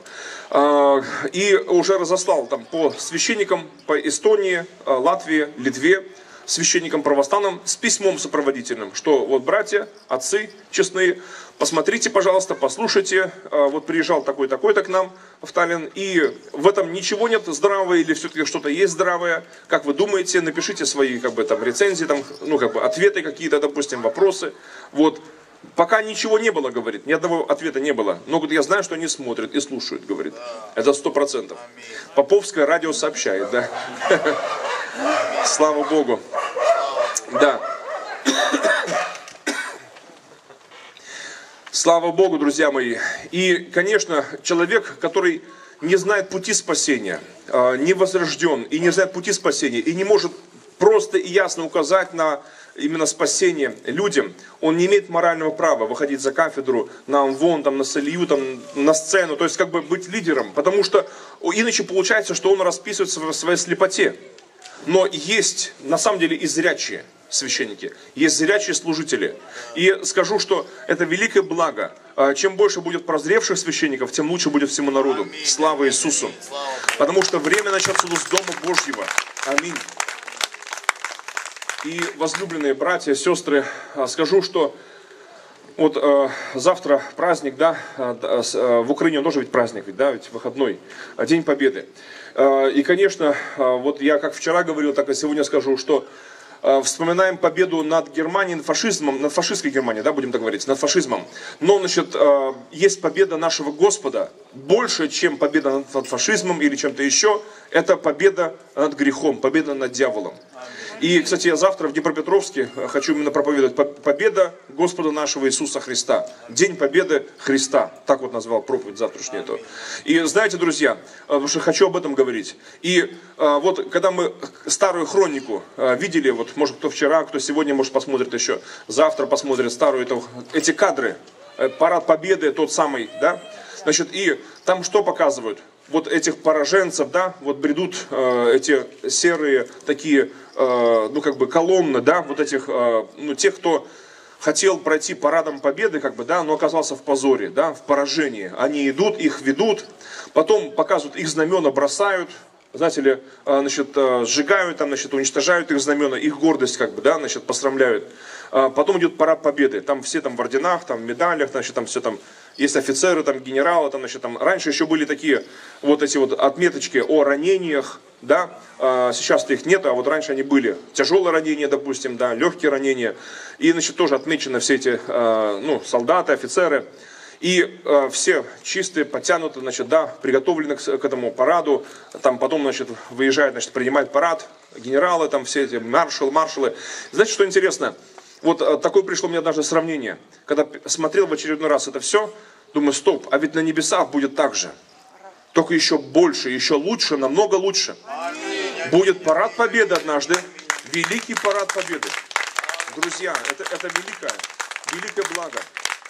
И уже разослал там по священникам по Эстонии, Латвии, Литве, священникам православным с письмом сопроводительным, что вот братья, отцы честные, посмотрите, пожалуйста, послушайте, вот приезжал такой-такой-то к нам в Таллин, и в этом ничего нет здравого, или все-таки что-то есть здравое, как вы думаете, напишите свои, как бы, там, рецензии, там, ну, как бы, ответы какие-то, допустим, вопросы, вот. Пока ничего не было, говорит, ни одного ответа не было. Но говорит, я знаю, что они смотрят и слушают, говорит. Это сто процентов. Поповское радио сообщает, да. Слава Богу. Да. Слава Богу, друзья мои. И, конечно, человек, который не знает пути спасения, не возрожден и не знает пути спасения, и не может просто и ясно указать на именно спасение людям, он не имеет морального права выходить за кафедру, на Амвон, там, на Солью, там, на сцену, то есть как бы быть лидером, потому что иначе получается, что он расписывается в своей слепоте. Но есть на самом деле и зрячие священники, есть зрячие служители. И скажу, что это великое благо. Чем больше будет прозревших священников, тем лучше будет всему народу. Слава Иисусу! Потому что время начаться с Дома Божьего. Аминь. И, возлюбленные братья, сестры, скажу, что вот э, завтра праздник, да, э, э, в Украине тоже ведь праздник, ведь, да, ведь выходной, День Победы. Э, и, конечно, э, вот я как вчера говорил, так и сегодня скажу, что вспоминаем победу над Германией, над фашизмом, над фашистской Германией, да, будем так говорить, над фашизмом. Но, значит, есть победа нашего Господа, больше, чем победа над фашизмом или чем-то еще, это победа над грехом, победа над дьяволом. И, кстати, я завтра в Днепропетровске хочу именно проповедовать победа Господа нашего Иисуса Христа. День победы Христа. Так вот назвал проповедь завтрашнюю эту. И знаете, друзья, потому что хочу об этом говорить. И вот, когда мы старую хронику видели, вот, может, кто вчера, кто сегодня, может, посмотрит еще, завтра посмотрит старую, это, эти кадры, парад победы, тот самый, да, значит, и там что показывают? Вот этих пораженцев, да, вот бредут э, эти серые такие, э, ну как бы колонны, да, вот этих, э, ну тех, кто хотел пройти парадом победы, как бы, да, но оказался в позоре, да, в поражении. Они идут, их ведут, потом показывают, их знамена бросают, знаете ли, э, значит, э, сжигают, там, значит, уничтожают их знамена, их гордость, как бы, да, значит, посрамляют. Э, потом идет парад победы, там все там в орденах, там в медалях, значит, там все там. Есть офицеры, там, генералы, там, значит, там, раньше еще были такие вот эти вот отметочки о ранениях, да, а сейчас-то их нет, а вот раньше они были. Тяжелые ранения, допустим, да, легкие ранения. И, значит, тоже отмечены все эти, ну, солдаты, офицеры. И э, все чистые, подтянуты, значит, да, приготовлены к, к этому параду. Там потом, значит, выезжают, значит, принимают парад. Генералы, там, все эти маршалы, маршалы. Знаете, что интересно? Вот э, такое пришло мне однажды сравнение. Когда смотрел в очередной раз это все, думаю, стоп, а ведь на небесах будет так же. Только еще больше, еще лучше, намного лучше. Будет парад победы однажды. Великий парад победы. Друзья, это, это великое, великое благо.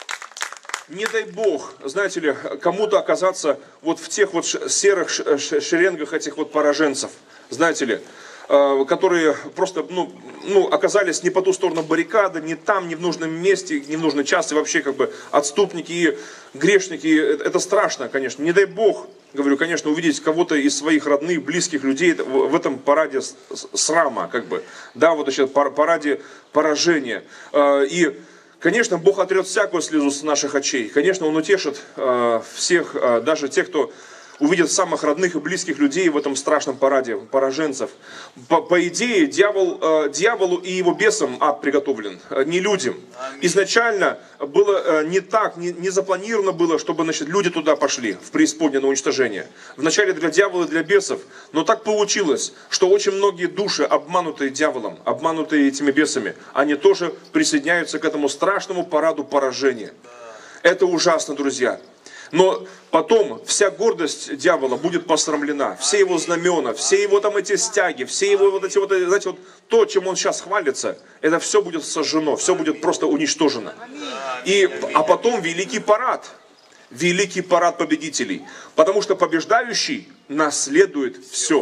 Не дай Бог, знаете ли, кому-то оказаться вот в тех вот серых шеренгах этих вот пораженцев, знаете ли, которые просто, ну, ну, оказались не по ту сторону баррикады, не там, не в нужном месте, не в нужный час, и вообще как бы отступники и грешники. Это страшно, конечно. Не дай Бог, говорю, конечно, увидеть кого-то из своих родных, близких людей в этом параде срама, как бы, да, вот еще параде поражения. И, конечно, Бог отрет всякую слезу с наших очей. Конечно, Он утешит всех, даже тех, кто увидят самых родных и близких людей в этом страшном параде, пораженцев. По, по идее, дьявол, э, дьяволу и его бесам ад приготовлен, э, не людям. Изначально было э, не так, не, не запланировано было, чтобы, значит, люди туда пошли, в преисподнее на уничтожение. Вначале для дьявола и для бесов, но так получилось, что очень многие души, обманутые дьяволом, обманутые этими бесами, они тоже присоединяются к этому страшному параду поражения. Это ужасно, друзья. Но потом вся гордость дьявола будет посрамлена, все его знамена, все его там эти стяги, все его вот эти вот, знаете, вот то, чем он сейчас хвалится, это все будет сожжено, все будет просто уничтожено. И, а потом великий парад, великий парад победителей, потому что побеждающий наследует все.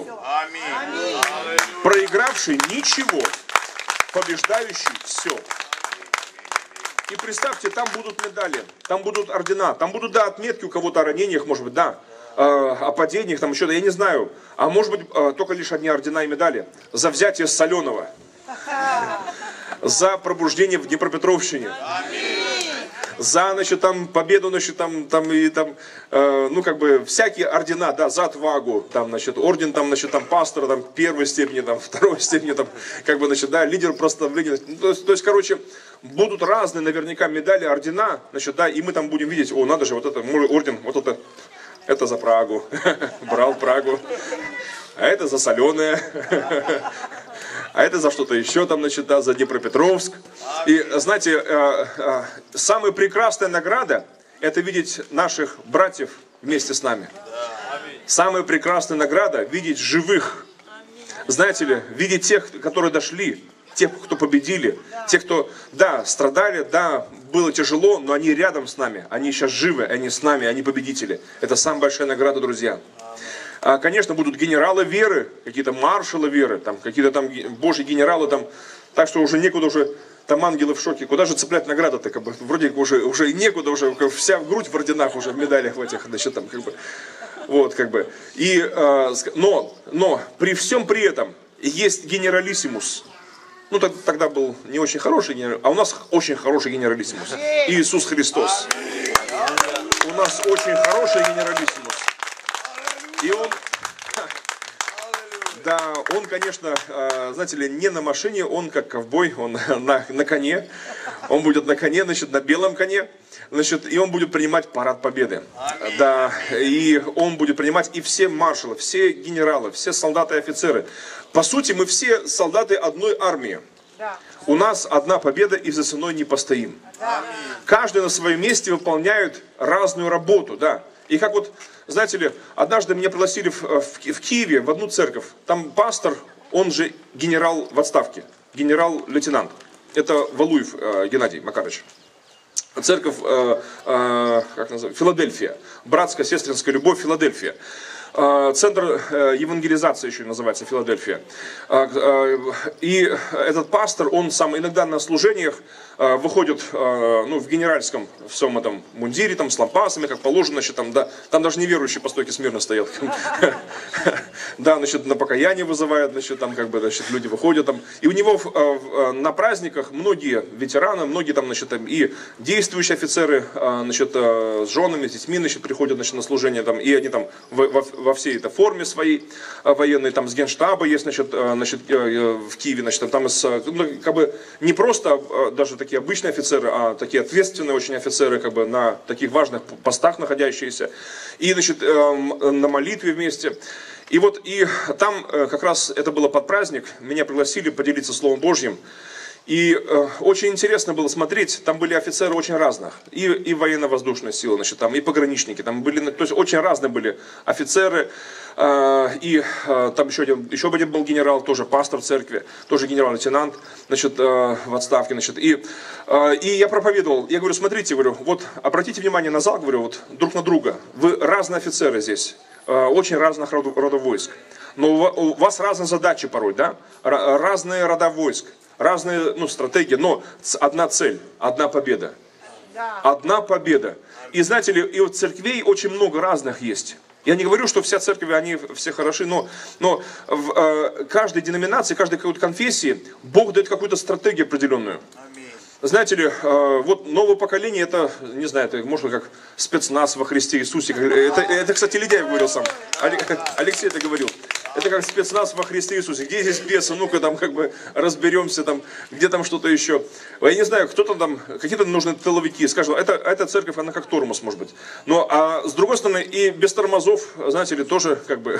Проигравший ничего, побеждающий все. И представьте, там будут медали, там будут ордена, там будут, да, отметки у кого-то о ранениях, может быть, да, э, о падениях, там еще, я не знаю. А может быть, э, только лишь одни ордена и медали. За взятие Соленого. За пробуждение в Днепропетровщине. За, значит, там, победу, значит, там, там, и там, э, ну, как бы, всякие ордена, да, за отвагу, там, значит, орден, там, значит, там, пастора, там, первой степени, там, второй степени, там, как бы, значит, да, лидер прославления, ну, то есть, то есть, короче, будут разные, наверняка, медали, ордена, значит, да, и мы там будем видеть, о, надо же, вот это, мой орден, вот это, это за Прагу, брал Прагу, а это за Соленое. А это за что-то еще там, значит, да, за Днепропетровск. И, знаете, э, э, самая прекрасная награда – это видеть наших братьев вместе с нами. Самая прекрасная награда – видеть живых. Знаете ли, видеть тех, которые дошли, тех, кто победили, тех, кто, да, страдали, да, было тяжело, но они рядом с нами, они сейчас живы, они с нами, они победители. Это самая большая награда, друзья. А, конечно, будут генералы веры, какие-то маршалы веры, там, какие-то там божьи генералы, там, так что уже некуда уже, там ангелы в шоке, куда же цеплять награды-то, как бы, вроде уже, уже некуда, уже вся грудь в орденах уже, в медалях в этих, значит, там, как бы, вот, как бы, и, э, но, но, при всем при этом, есть генералиссимус, ну, тогда был не очень хороший генерал, а у нас очень хороший генералиссимус, Иисус Христос, у нас очень хороший генералиссимус. И он, да, он, конечно, э, знаете ли, не на машине, он как ковбой, он на, на коне. Он будет на коне, значит, на белом коне. Значит, и он будет принимать парад победы. Аминь. Да, и он будет принимать и все маршалы, все генералы, все солдаты и офицеры. По сути, мы все солдаты одной армии. Да. У нас одна победа, и за ценой не постоим. Да. Каждый на своем месте выполняет разную работу, да. И как вот, знаете ли, однажды меня пригласили в, в, в Киеве в одну церковь. Там пастор, он же генерал в отставке, генерал-лейтенант. Это Валуев э, Геннадий Макарович. Церковь, э, э, как называется, Филадельфия. Братская, сестринская любовь, Филадельфия. Э, центр э, евангелизации еще называется, Филадельфия. Э, э, и этот пастор, он сам иногда на служениях э, выходит э, ну, в генеральском всем этом мундире, там, с лампасами, как положено, значит, там, да, там даже неверующие по стойке смирно стоят. Да, значит, на покаяние вызывают, значит, там, как бы, значит, люди выходят там. И у него на праздниках многие ветераны, многие там, значит, и действующие офицеры, значит, с женами, с детьми, значит, приходят, значит, на служение там, и они там во, во всей этой форме своей военной, там, с генштаба есть, значит, значит, в Киеве, значит, там, из, ну, как бы, не просто даже такие обычные офицеры, а такие ответственные очень офицеры, как бы, на таких важных постах находящиеся, и, значит, на молитве вместе. И вот, и там как раз это было под праздник, меня пригласили поделиться Словом Божьим. И э, очень интересно было смотреть, там были офицеры очень разных, и, и военно-воздушные силы, значит, там, и пограничники, там были, то есть очень разные были офицеры, э, и э, там еще один, еще один был генерал, тоже пастор церкви, тоже генерал-лейтенант, значит, э, в отставке, значит, и, э, и я проповедовал, я говорю, смотрите, говорю, вот обратите внимание на зал, говорю, вот друг на друга, вы разные офицеры здесь, э, очень разных родов, родов войск, но у вас разные задачи порой, да, разные рода войск. Разные, ну, стратегии, но одна цель, одна победа. Да. Одна победа. И знаете ли, и у церквей очень много разных есть. Я не говорю, что вся церковь, они все хороши, но, но в э, каждой деноминации, каждой какой-то конфессии Бог дает какую-то стратегию определенную. Аминь. Знаете ли, э, вот новое поколение, это, не знаю, это может как спецназ во Христе Иисусе. Это, это кстати, Ледяев говорил сам. Алексей это говорил. Это как спецназ во Христе Иисусе. Где здесь бесы? Ну-ка там как бы разберемся, там, где там что-то еще. Я не знаю, кто-то там, какие-то нужны тыловики. Скажем, это, эта церковь, она как тормоз, может быть. Но, а с другой стороны, и без тормозов, знаете ли, тоже как бы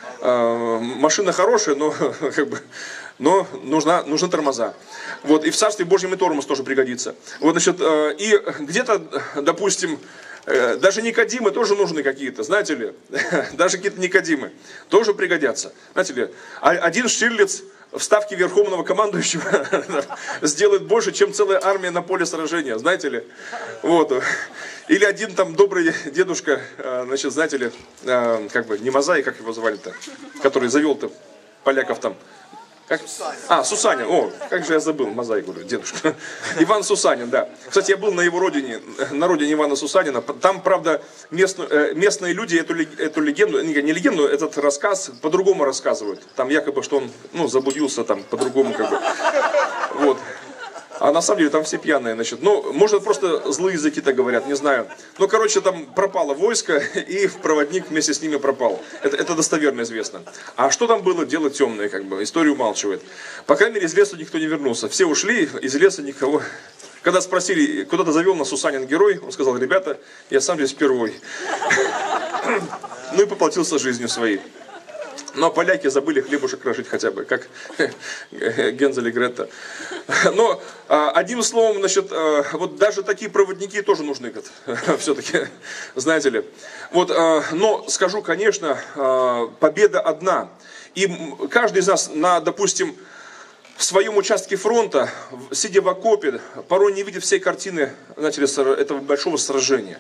э, машина хорошая, но как бы, но нужна, нужны тормоза. Вот, и в Царстве Божьем и тормоз тоже пригодится. Вот, значит, э, и где-то, допустим, даже Никодимы тоже нужны какие-то, знаете ли, даже какие-то Никодимы тоже пригодятся. Знаете ли, один Штирлиц в ставке верховного командующего сделает больше, чем целая армия на поле сражения, знаете ли. Вот. Или один там добрый дедушка, значит, знаете ли, как бы, не Мазай, как его звали-то, который завел-то поляков там. Как? Сусанин. А, Сусанин. О, как же я забыл, Мозаик, говорю, дедушка. Иван Сусанин, да. Кстати, я был на его родине, на родине Ивана Сусанина. Там, правда, местные, местные люди эту, эту легенду, не, не легенду, этот рассказ по-другому рассказывают. Там якобы, что он, ну, заблудился там по-другому, как бы. Вот. А на самом деле там все пьяные, значит. Ну, может, просто злые языки-то говорят, не знаю. Ну, короче, там пропало войско, и проводник вместе с ними пропал. Это, это достоверно известно. А что там было, дело темное, как бы. История умалчивает. По крайней мере, из леса никто не вернулся. Все ушли, из леса никого. Когда спросили, куда-то завел нас Сусанин герой, он сказал, ребята, я сам здесь впервой. Ну и поплатился жизнью своей. Но поляки забыли хлебушек крошить хотя бы, как Гензель и Гретта. Но одним словом, значит, вот даже такие проводники тоже нужны, все-таки, знаете ли. Вот, но скажу, конечно, победа одна. И каждый из нас, на, допустим, в своем участке фронта, сидя в окопе, порой не видит всей картины, знаете ли, этого большого сражения.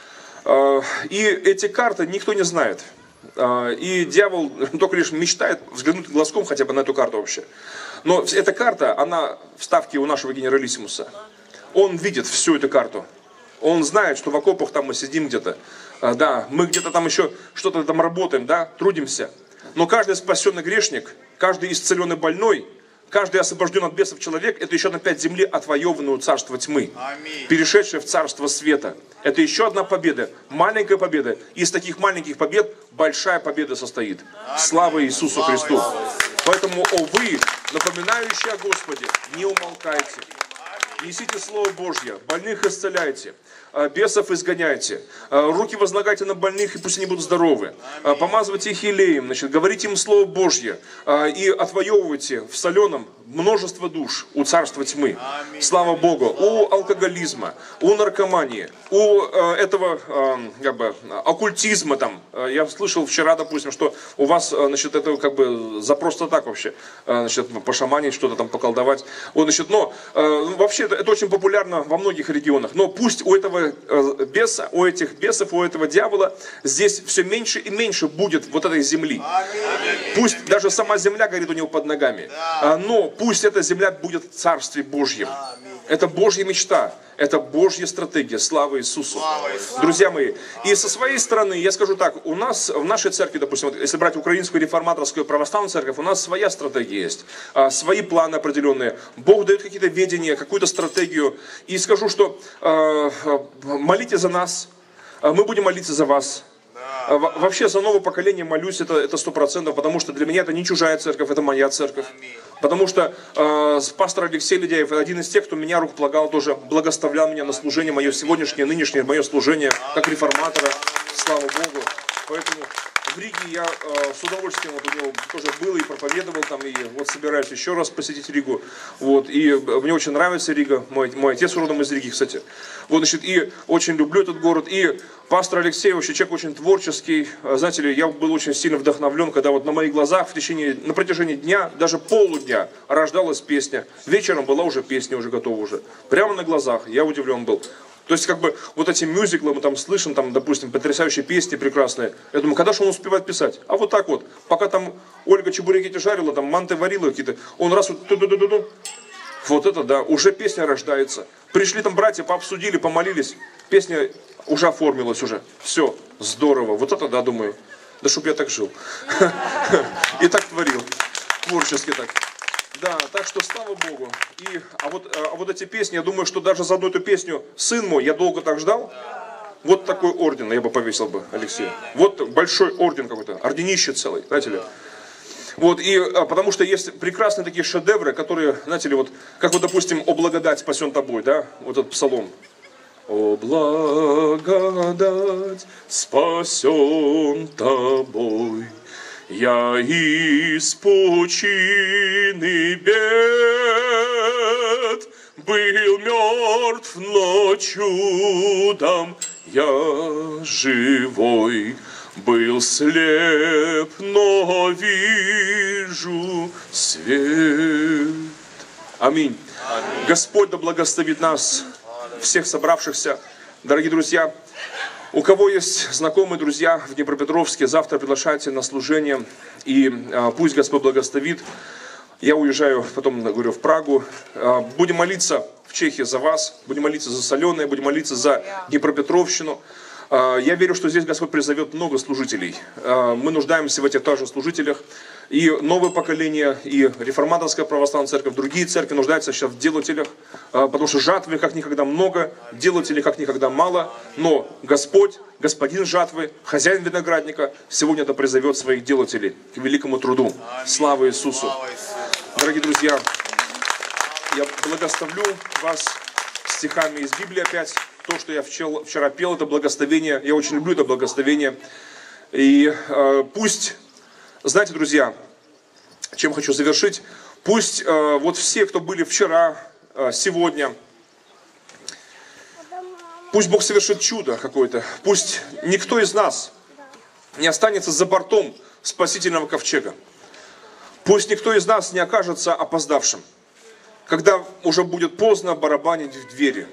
И эти карты никто не знает. И дьявол только лишь мечтает взглянуть глазком хотя бы на эту карту вообще. Но эта карта, она в ставке у нашего генералиссимуса. Он видит всю эту карту. Он знает, что в окопах там мы сидим где-то. Да, мы где-то там еще что-то там работаем, да, трудимся. Но каждый спасенный грешник, каждый исцеленный больной, каждый освобожден от бесов человек, это еще на пять земли отвоеванное царство тьмы. Аминь. Перешедшее в царство света. Это еще одна победа, маленькая победа. Из таких маленьких побед большая победа состоит. Слава Иисусу Христу. Поэтому, о вы, напоминающие о Господе, не умолкайте. Несите Слово Божье, больных исцеляйте, бесов изгоняйте, руки возлагайте на больных, и пусть они будут здоровы. Помазывайте их елеем, значит, говорите им Слово Божье и отвоевывайте в соленом множество душ у царства тьмы. Слава Богу. У алкоголизма, у наркомании, у этого как бы, оккультизма там. Я слышал вчера, допустим, что у вас, значит, это как бы за просто так вообще, значит, пошаманить, что-то там поколдовать. Вот, значит, но вообще это, это очень популярно во многих регионах. Но пусть у этого беса, у этих бесов, у этого дьявола здесь все меньше и меньше будет вот этой земли. Пусть даже сама земля горит у него под ногами. Но пусть эта земля будет в Царстве Божьем. Это Божья мечта. Это Божья стратегия. Слава Иисусу. Друзья мои, и со своей стороны, я скажу так, у нас в нашей церкви, допустим, вот, если брать украинскую реформаторскую православную церковь, у нас своя стратегия есть, свои планы определенные. Бог дает какие-то ведения, какую-то стратегию. И скажу, что молите за нас, мы будем молиться за вас. Вообще за новое поколение молюсь, это сто процентов, потому что для меня это не чужая церковь, это моя церковь. Потому что э, пастор Алексей Ледяев, один из тех, кто меня рукополагал, тоже благословлял меня на служение, мое сегодняшнее, нынешнее, мое служение, как реформатора, слава Богу. Поэтому в Риге я э, с удовольствием вот у него тоже был и проповедовал там, и вот собираюсь еще раз посетить Ригу. Вот, и мне очень нравится Рига, мой, мой отец родом из Риги, кстати. Вот, значит, и очень люблю этот город. И пастор Алексей вообще человек очень творческий. Знаете ли, я был очень сильно вдохновлен, когда вот на моих глазах в течение, на протяжении дня, даже полудня рождалась песня. Вечером была уже песня, уже готова уже. Прямо на глазах, я удивлен был. То есть, как бы, вот эти мюзиклы мы там слышим, там, допустим, потрясающие песни прекрасные. Я думаю, когда же он успевает писать? А вот так вот, пока там Ольга чебуреки эти жарила, там манты варила какие-то, он раз вот ту-ду-ду-ду-ду. Вот это да, уже песня рождается. Пришли там братья, пообсудили, помолились, песня уже оформилась уже. Все, здорово, вот это да, думаю. Да чтоб я так жил. И так творил, творчески так. Да, так что слава Богу. И, а, вот, а вот эти песни, я думаю, что даже за одну эту песню «Сын мой, я долго так ждал», вот такой орден я бы повесил бы, Алексей. Вот большой орден какой-то, орденище целый, знаете ли. Вот, и а, потому что есть прекрасные такие шедевры, которые, знаете ли, вот, как вот, допустим, «О благодать спасен тобой», да, вот этот псалом. «О благодать спасен тобой, я из пучины бед был мертв, но чудом я живой. Был слеп, но вижу свет». Аминь. Аминь. Господь да благословит нас, всех собравшихся. Дорогие друзья, у кого есть знакомые друзья в Днепропетровске, завтра приглашайте на служение. И а, пусть Господь благословит. Я уезжаю потом, говорю, в Прагу. А, будем молиться в Чехии за вас. Будем молиться за Соленое. Будем молиться за Днепропетровщину. Я верю, что здесь Господь призовет много служителей. Мы нуждаемся в этих тоже служителях. И новое поколение, и реформаторская православная церковь, другие церкви нуждаются сейчас в делателях. Потому что жатвы как никогда много, делателей как никогда мало. Но Господь, Господин жатвы, хозяин виноградника, сегодня это призовет своих делателей к великому труду. Слава Иисусу! Дорогие друзья, я благословлю вас стихами из Библии опять. То, что я вчера, вчера пел, это благословение. Я очень люблю это благословение. И э, пусть, знаете, друзья, чем хочу завершить, пусть э, вот все, кто были вчера, э, сегодня, пусть Бог совершит чудо какое-то. Пусть никто из нас не останется за бортом спасительного ковчега. Пусть никто из нас не окажется опоздавшим, когда уже будет поздно барабанить в двери.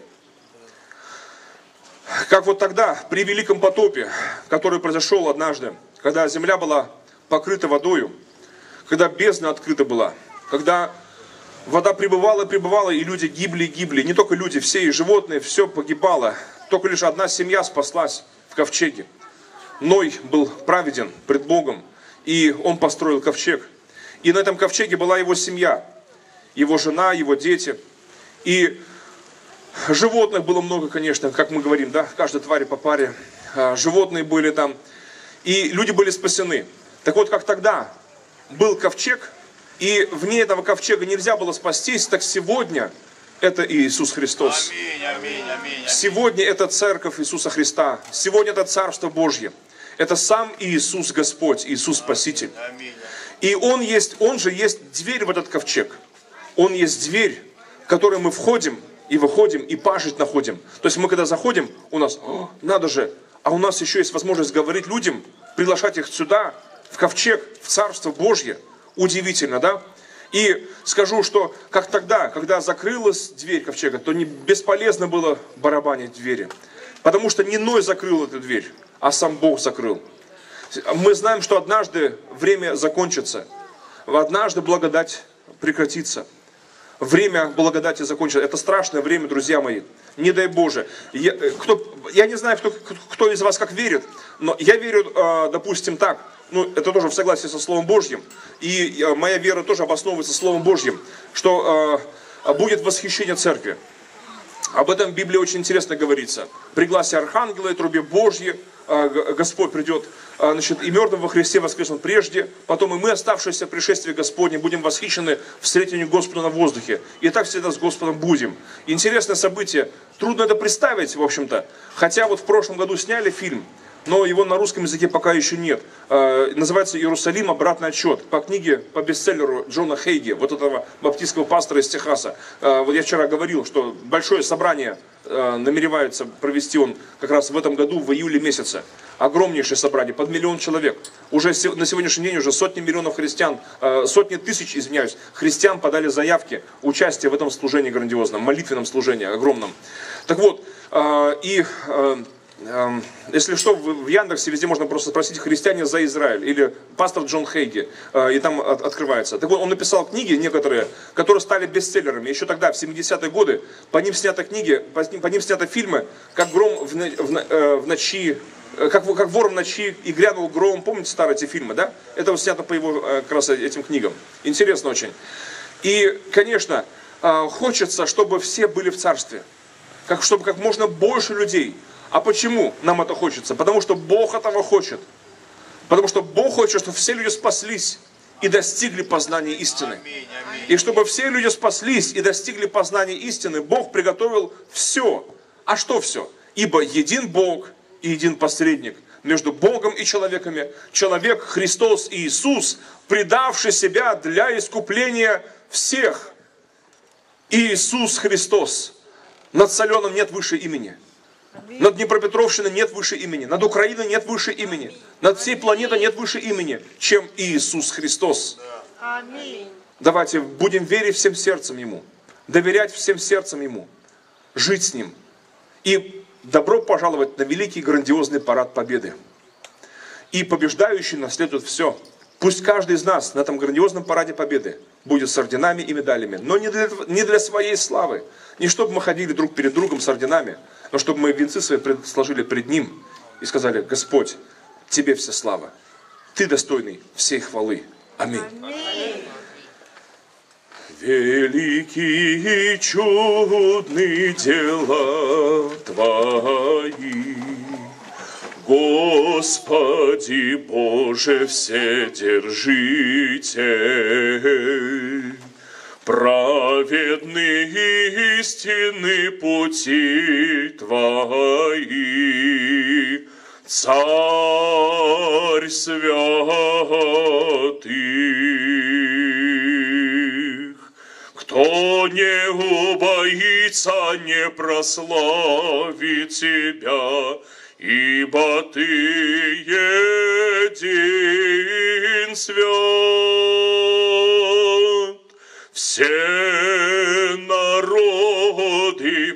Как вот тогда, при Великом потопе, который произошел однажды, когда земля была покрыта водою, когда бездна открыта была, когда вода пребывала и пребывала, и люди гибли и гибли. Не только люди, все и животные, все погибало. Только лишь одна семья спаслась в ковчеге. Ной был праведен пред Богом, и он построил ковчег. И на этом ковчеге была его семья, его жена, его дети. И Животных было много, конечно, как мы говорим, да, каждой твари по паре. Животные были там, и люди были спасены. Так вот, как тогда был ковчег, и вне этого ковчега нельзя было спастись, так сегодня это Иисус Христос. Аминь, аминь, аминь. Сегодня это Церковь Иисуса Христа. Сегодня это Царство Божье. Это сам Иисус Господь, Иисус Спаситель. И Он есть, Он же есть дверь в этот ковчег. Он есть дверь, в которую мы входим и выходим, и пажить находим. То есть мы когда заходим, у нас, о, надо же, а у нас еще есть возможность говорить людям, приглашать их сюда, в ковчег, в Царство Божье. Удивительно, да? И скажу, что как тогда, когда закрылась дверь ковчега, то не бесполезно было барабанить двери. Потому что не Ной закрыл эту дверь, а сам Бог закрыл. Мы знаем, что однажды время закончится. Однажды благодать прекратится. Время благодати закончится. Это страшное время, друзья мои. Не дай Боже. Я, кто, я не знаю, кто, кто из вас как верит, но я верю, допустим, так. Ну, это тоже в согласии со Словом Божьим. И моя вера тоже обосновывается Словом Божьим, что будет восхищение церкви. Об этом в Библии очень интересно говорится. При гласе архангела и трубе Божьей Господь придет, значит, и мертвым во Христе воскреснут прежде, потом и мы, оставшиеся в пришествии Господне, будем восхищены встретению Господа на воздухе. И так всегда с Господом будем. Интересное событие. Трудно это представить, в общем-то. Хотя вот в прошлом году сняли фильм, но его на русском языке пока еще нет. Называется «Иерусалим. Обратный отсчет». По книге, по бестселлеру Джона Хейги, вот этого баптистского пастора из Техаса. Вот я вчера говорил, что большое собрание намеревается провести он как раз в этом году, в июле месяце. Огромнейшее собрание, под миллион человек. Уже на сегодняшний день уже сотни миллионов христиан, сотни тысяч, извиняюсь, христиан подали заявки участия в этом служении грандиозном, молитвенном служении огромном. Так вот, и... Если что, в Яндексе везде можно просто спросить «Христиане за Израиль» или «Пастор Джон Хейги», и там открывается. Так вот, он написал книги некоторые, которые стали бестселлерами. Еще тогда, в семидесятые годы, по ним сняты книги, по ним, по ним сняты фильмы, как гром в, в, в ночи, как, как вор в ночи и грянул гром. Помните старые эти фильмы, да? Это вот снято по его как раз этим книгам. Интересно очень. И, конечно, хочется, чтобы все были в царстве. Как, чтобы как можно больше людей. А почему нам это хочется? Потому что Бог этого хочет. Потому что Бог хочет, чтобы все люди спаслись и достигли познания истины. И чтобы все люди спаслись и достигли познания истины, Бог приготовил все. А что все? Ибо един Бог и един посредник между Богом и человеками. Человек Христос Иисус, предавший себя для искупления всех. Иисус Христос. Над Соленом нет выше имени. Над Днепропетровщиной нет выше имени. Над Украиной нет выше имени. Над всей планетой нет выше имени, чем Иисус Христос. Давайте будем верить всем сердцем Ему. Доверять всем сердцем Ему. Жить с Ним. И добро пожаловать на великий грандиозный парад победы. И побеждающий наследует все. Пусть каждый из нас на этом грандиозном параде победы будет с орденами и медалями. Но не для, не для своей славы. Не чтобы мы ходили друг перед другом с орденами, но чтобы мы венцы свои сложили пред Ним и сказали: Господь, Тебе вся слава. Ты достойный всей хвалы. Аминь. Аминь. Великие и чудные дела Твои, Господи Боже Вседержитель, праведные истины пути Твои, Царь святых. Кто не убоится, не прославит Тебя, ибо Ты един свят. Все народы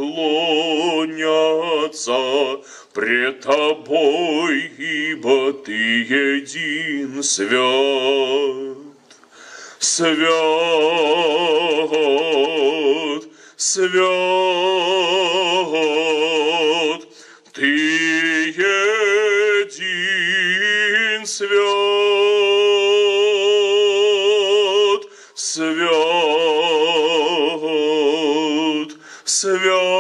поклонятся пред Тобой, ибо Ты един свят. Свят, свят, Ты един свят, свят, свят.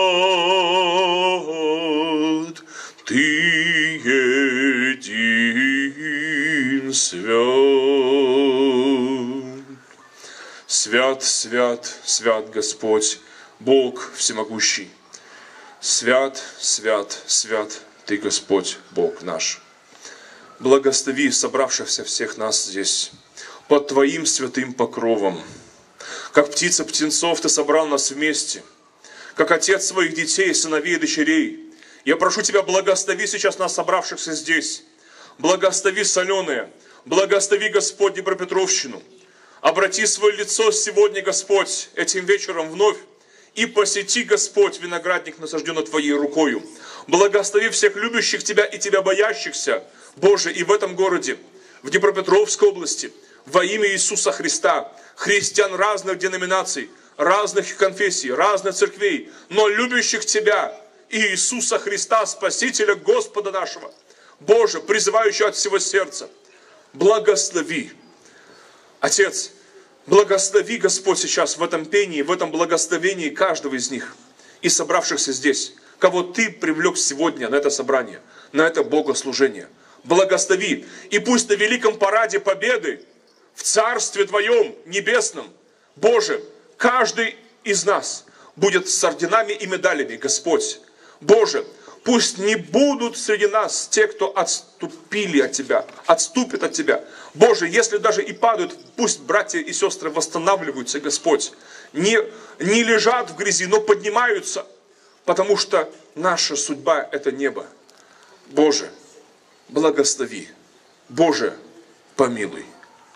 Свят, свят, свят Господь, Бог всемогущий. Свят, свят, свят Ты, Господь, Бог наш. Благослови собравшихся всех нас здесь под Твоим святым покровом. Как птица птенцов Ты собрал нас вместе, как отец своих детей, сыновей и дочерей. Я прошу Тебя, благослови сейчас нас, собравшихся здесь. Благослови Соленое, благослови, Господь, Днепропетровщину. Обрати свое лицо сегодня, Господь, этим вечером вновь, и посети, Господь, виноградник, насажденный Твоей рукою. Благослови всех любящих Тебя и Тебя боящихся, Боже, и в этом городе, в Днепропетровской области, во имя Иисуса Христа, христиан разных деноминаций, разных конфессий, разных церквей, но любящих Тебя и Иисуса Христа, Спасителя Господа нашего, Боже, призывающего от всего сердца, благослови. Отец, благослови, Господь, сейчас в этом пении, в этом благословении каждого из них и собравшихся здесь, кого Ты привлек сегодня на это собрание, на это богослужение. Благослови, и пусть на великом параде победы в Царстве Твоем небесном, Боже, каждый из нас будет с орденами и медалями, Господь. Боже, пусть не будут среди нас те, кто отступили от Тебя, отступят от Тебя. Боже, если даже и падают, пусть братья и сестры восстанавливаются, Господь. Не, не лежат в грязи, но поднимаются, потому что наша судьба – это небо. Боже, благослови. Боже, помилуй.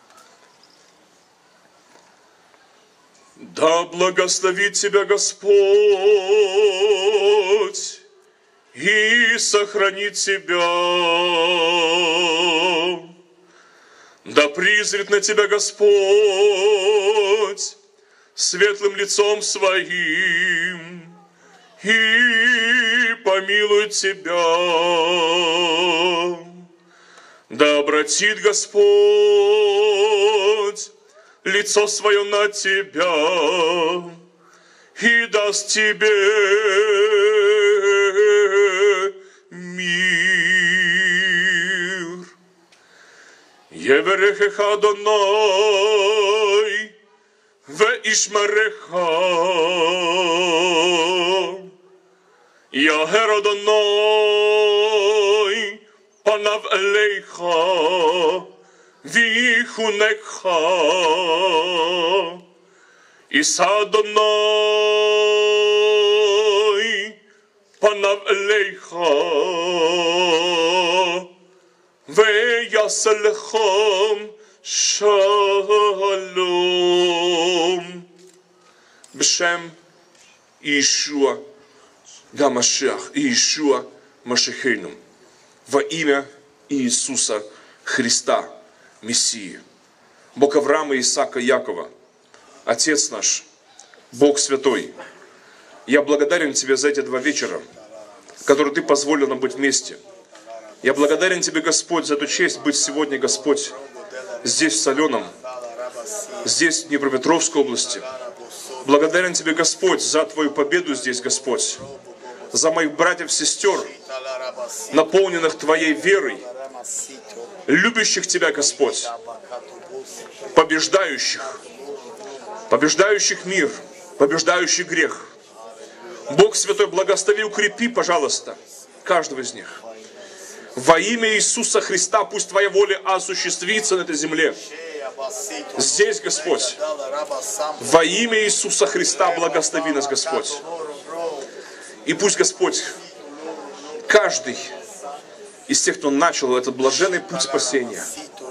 Да благословит Тебя Господь и сохранит Тебя. Да призрит на Тебя Господь светлым лицом Своим и помилует Тебя. Да обратит Господь лицо Свое на Тебя и даст Тебе мир. Еверехеха Адонай веишмереха. Яхер Адонай панав элейха вихунекха. Иса Адонай панав элейха веяселхам шалом. Бешем Иешуа Гамашиах, Иешуа Машихейну, во имя Иисуса Христа, Мессии. Бог Авраама, Исаака, Якова, Отец наш, Бог Святой, я благодарен Тебе за эти два вечера, которые Ты позволил нам быть вместе. Я благодарен Тебе, Господь, за эту честь быть сегодня, Господь, здесь, в Соленом, здесь, в Днепропетровской области. Благодарен Тебе, Господь, за Твою победу здесь, Господь, за моих братьев, сестер, наполненных Твоей верой, любящих Тебя, Господь, побеждающих, побеждающих мир, побеждающих грех. Бог Святой, благослови, укрепи, пожалуйста, каждого из них. Во имя Иисуса Христа пусть Твоя воля осуществится на этой земле. Здесь, Господь, во имя Иисуса Христа благослови нас, Господь. И пусть, Господь, каждый из тех, кто начал этот блаженный путь спасения,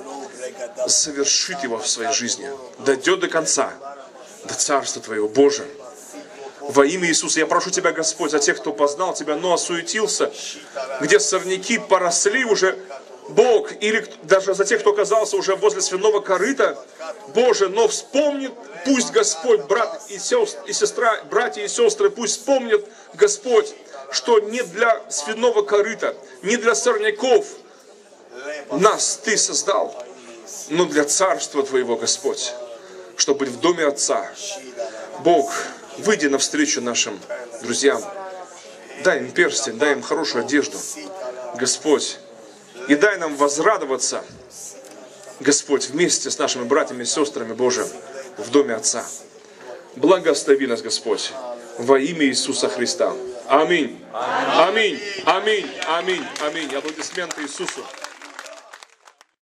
совершит его в своей жизни, дойдет до конца, до Царства Твоего, Боже. Во имя Иисуса я прошу Тебя, Господь, за тех, кто познал Тебя, но осуетился, где сорняки поросли уже, Бог, или даже за тех, кто оказался уже возле свиного корыта, Боже, но вспомнит, пусть Господь, брат и, сестра, и сестра, братья и сестры, пусть вспомнят, Господь, что не для свиного корыта, не для сорняков нас Ты создал, но для Царства Твоего, Господь, чтобы быть в доме Отца. Бог, выйди навстречу нашим друзьям, дай им перстень, дай им хорошую одежду, Господь, и дай нам возрадоваться, Господь, вместе с нашими братьями и сестрами, Боже, в доме Отца. Благослови нас, Господь, во имя Иисуса Христа. Аминь. Аминь. Аминь. Аминь. Аминь. Аплодисменты Иисусу.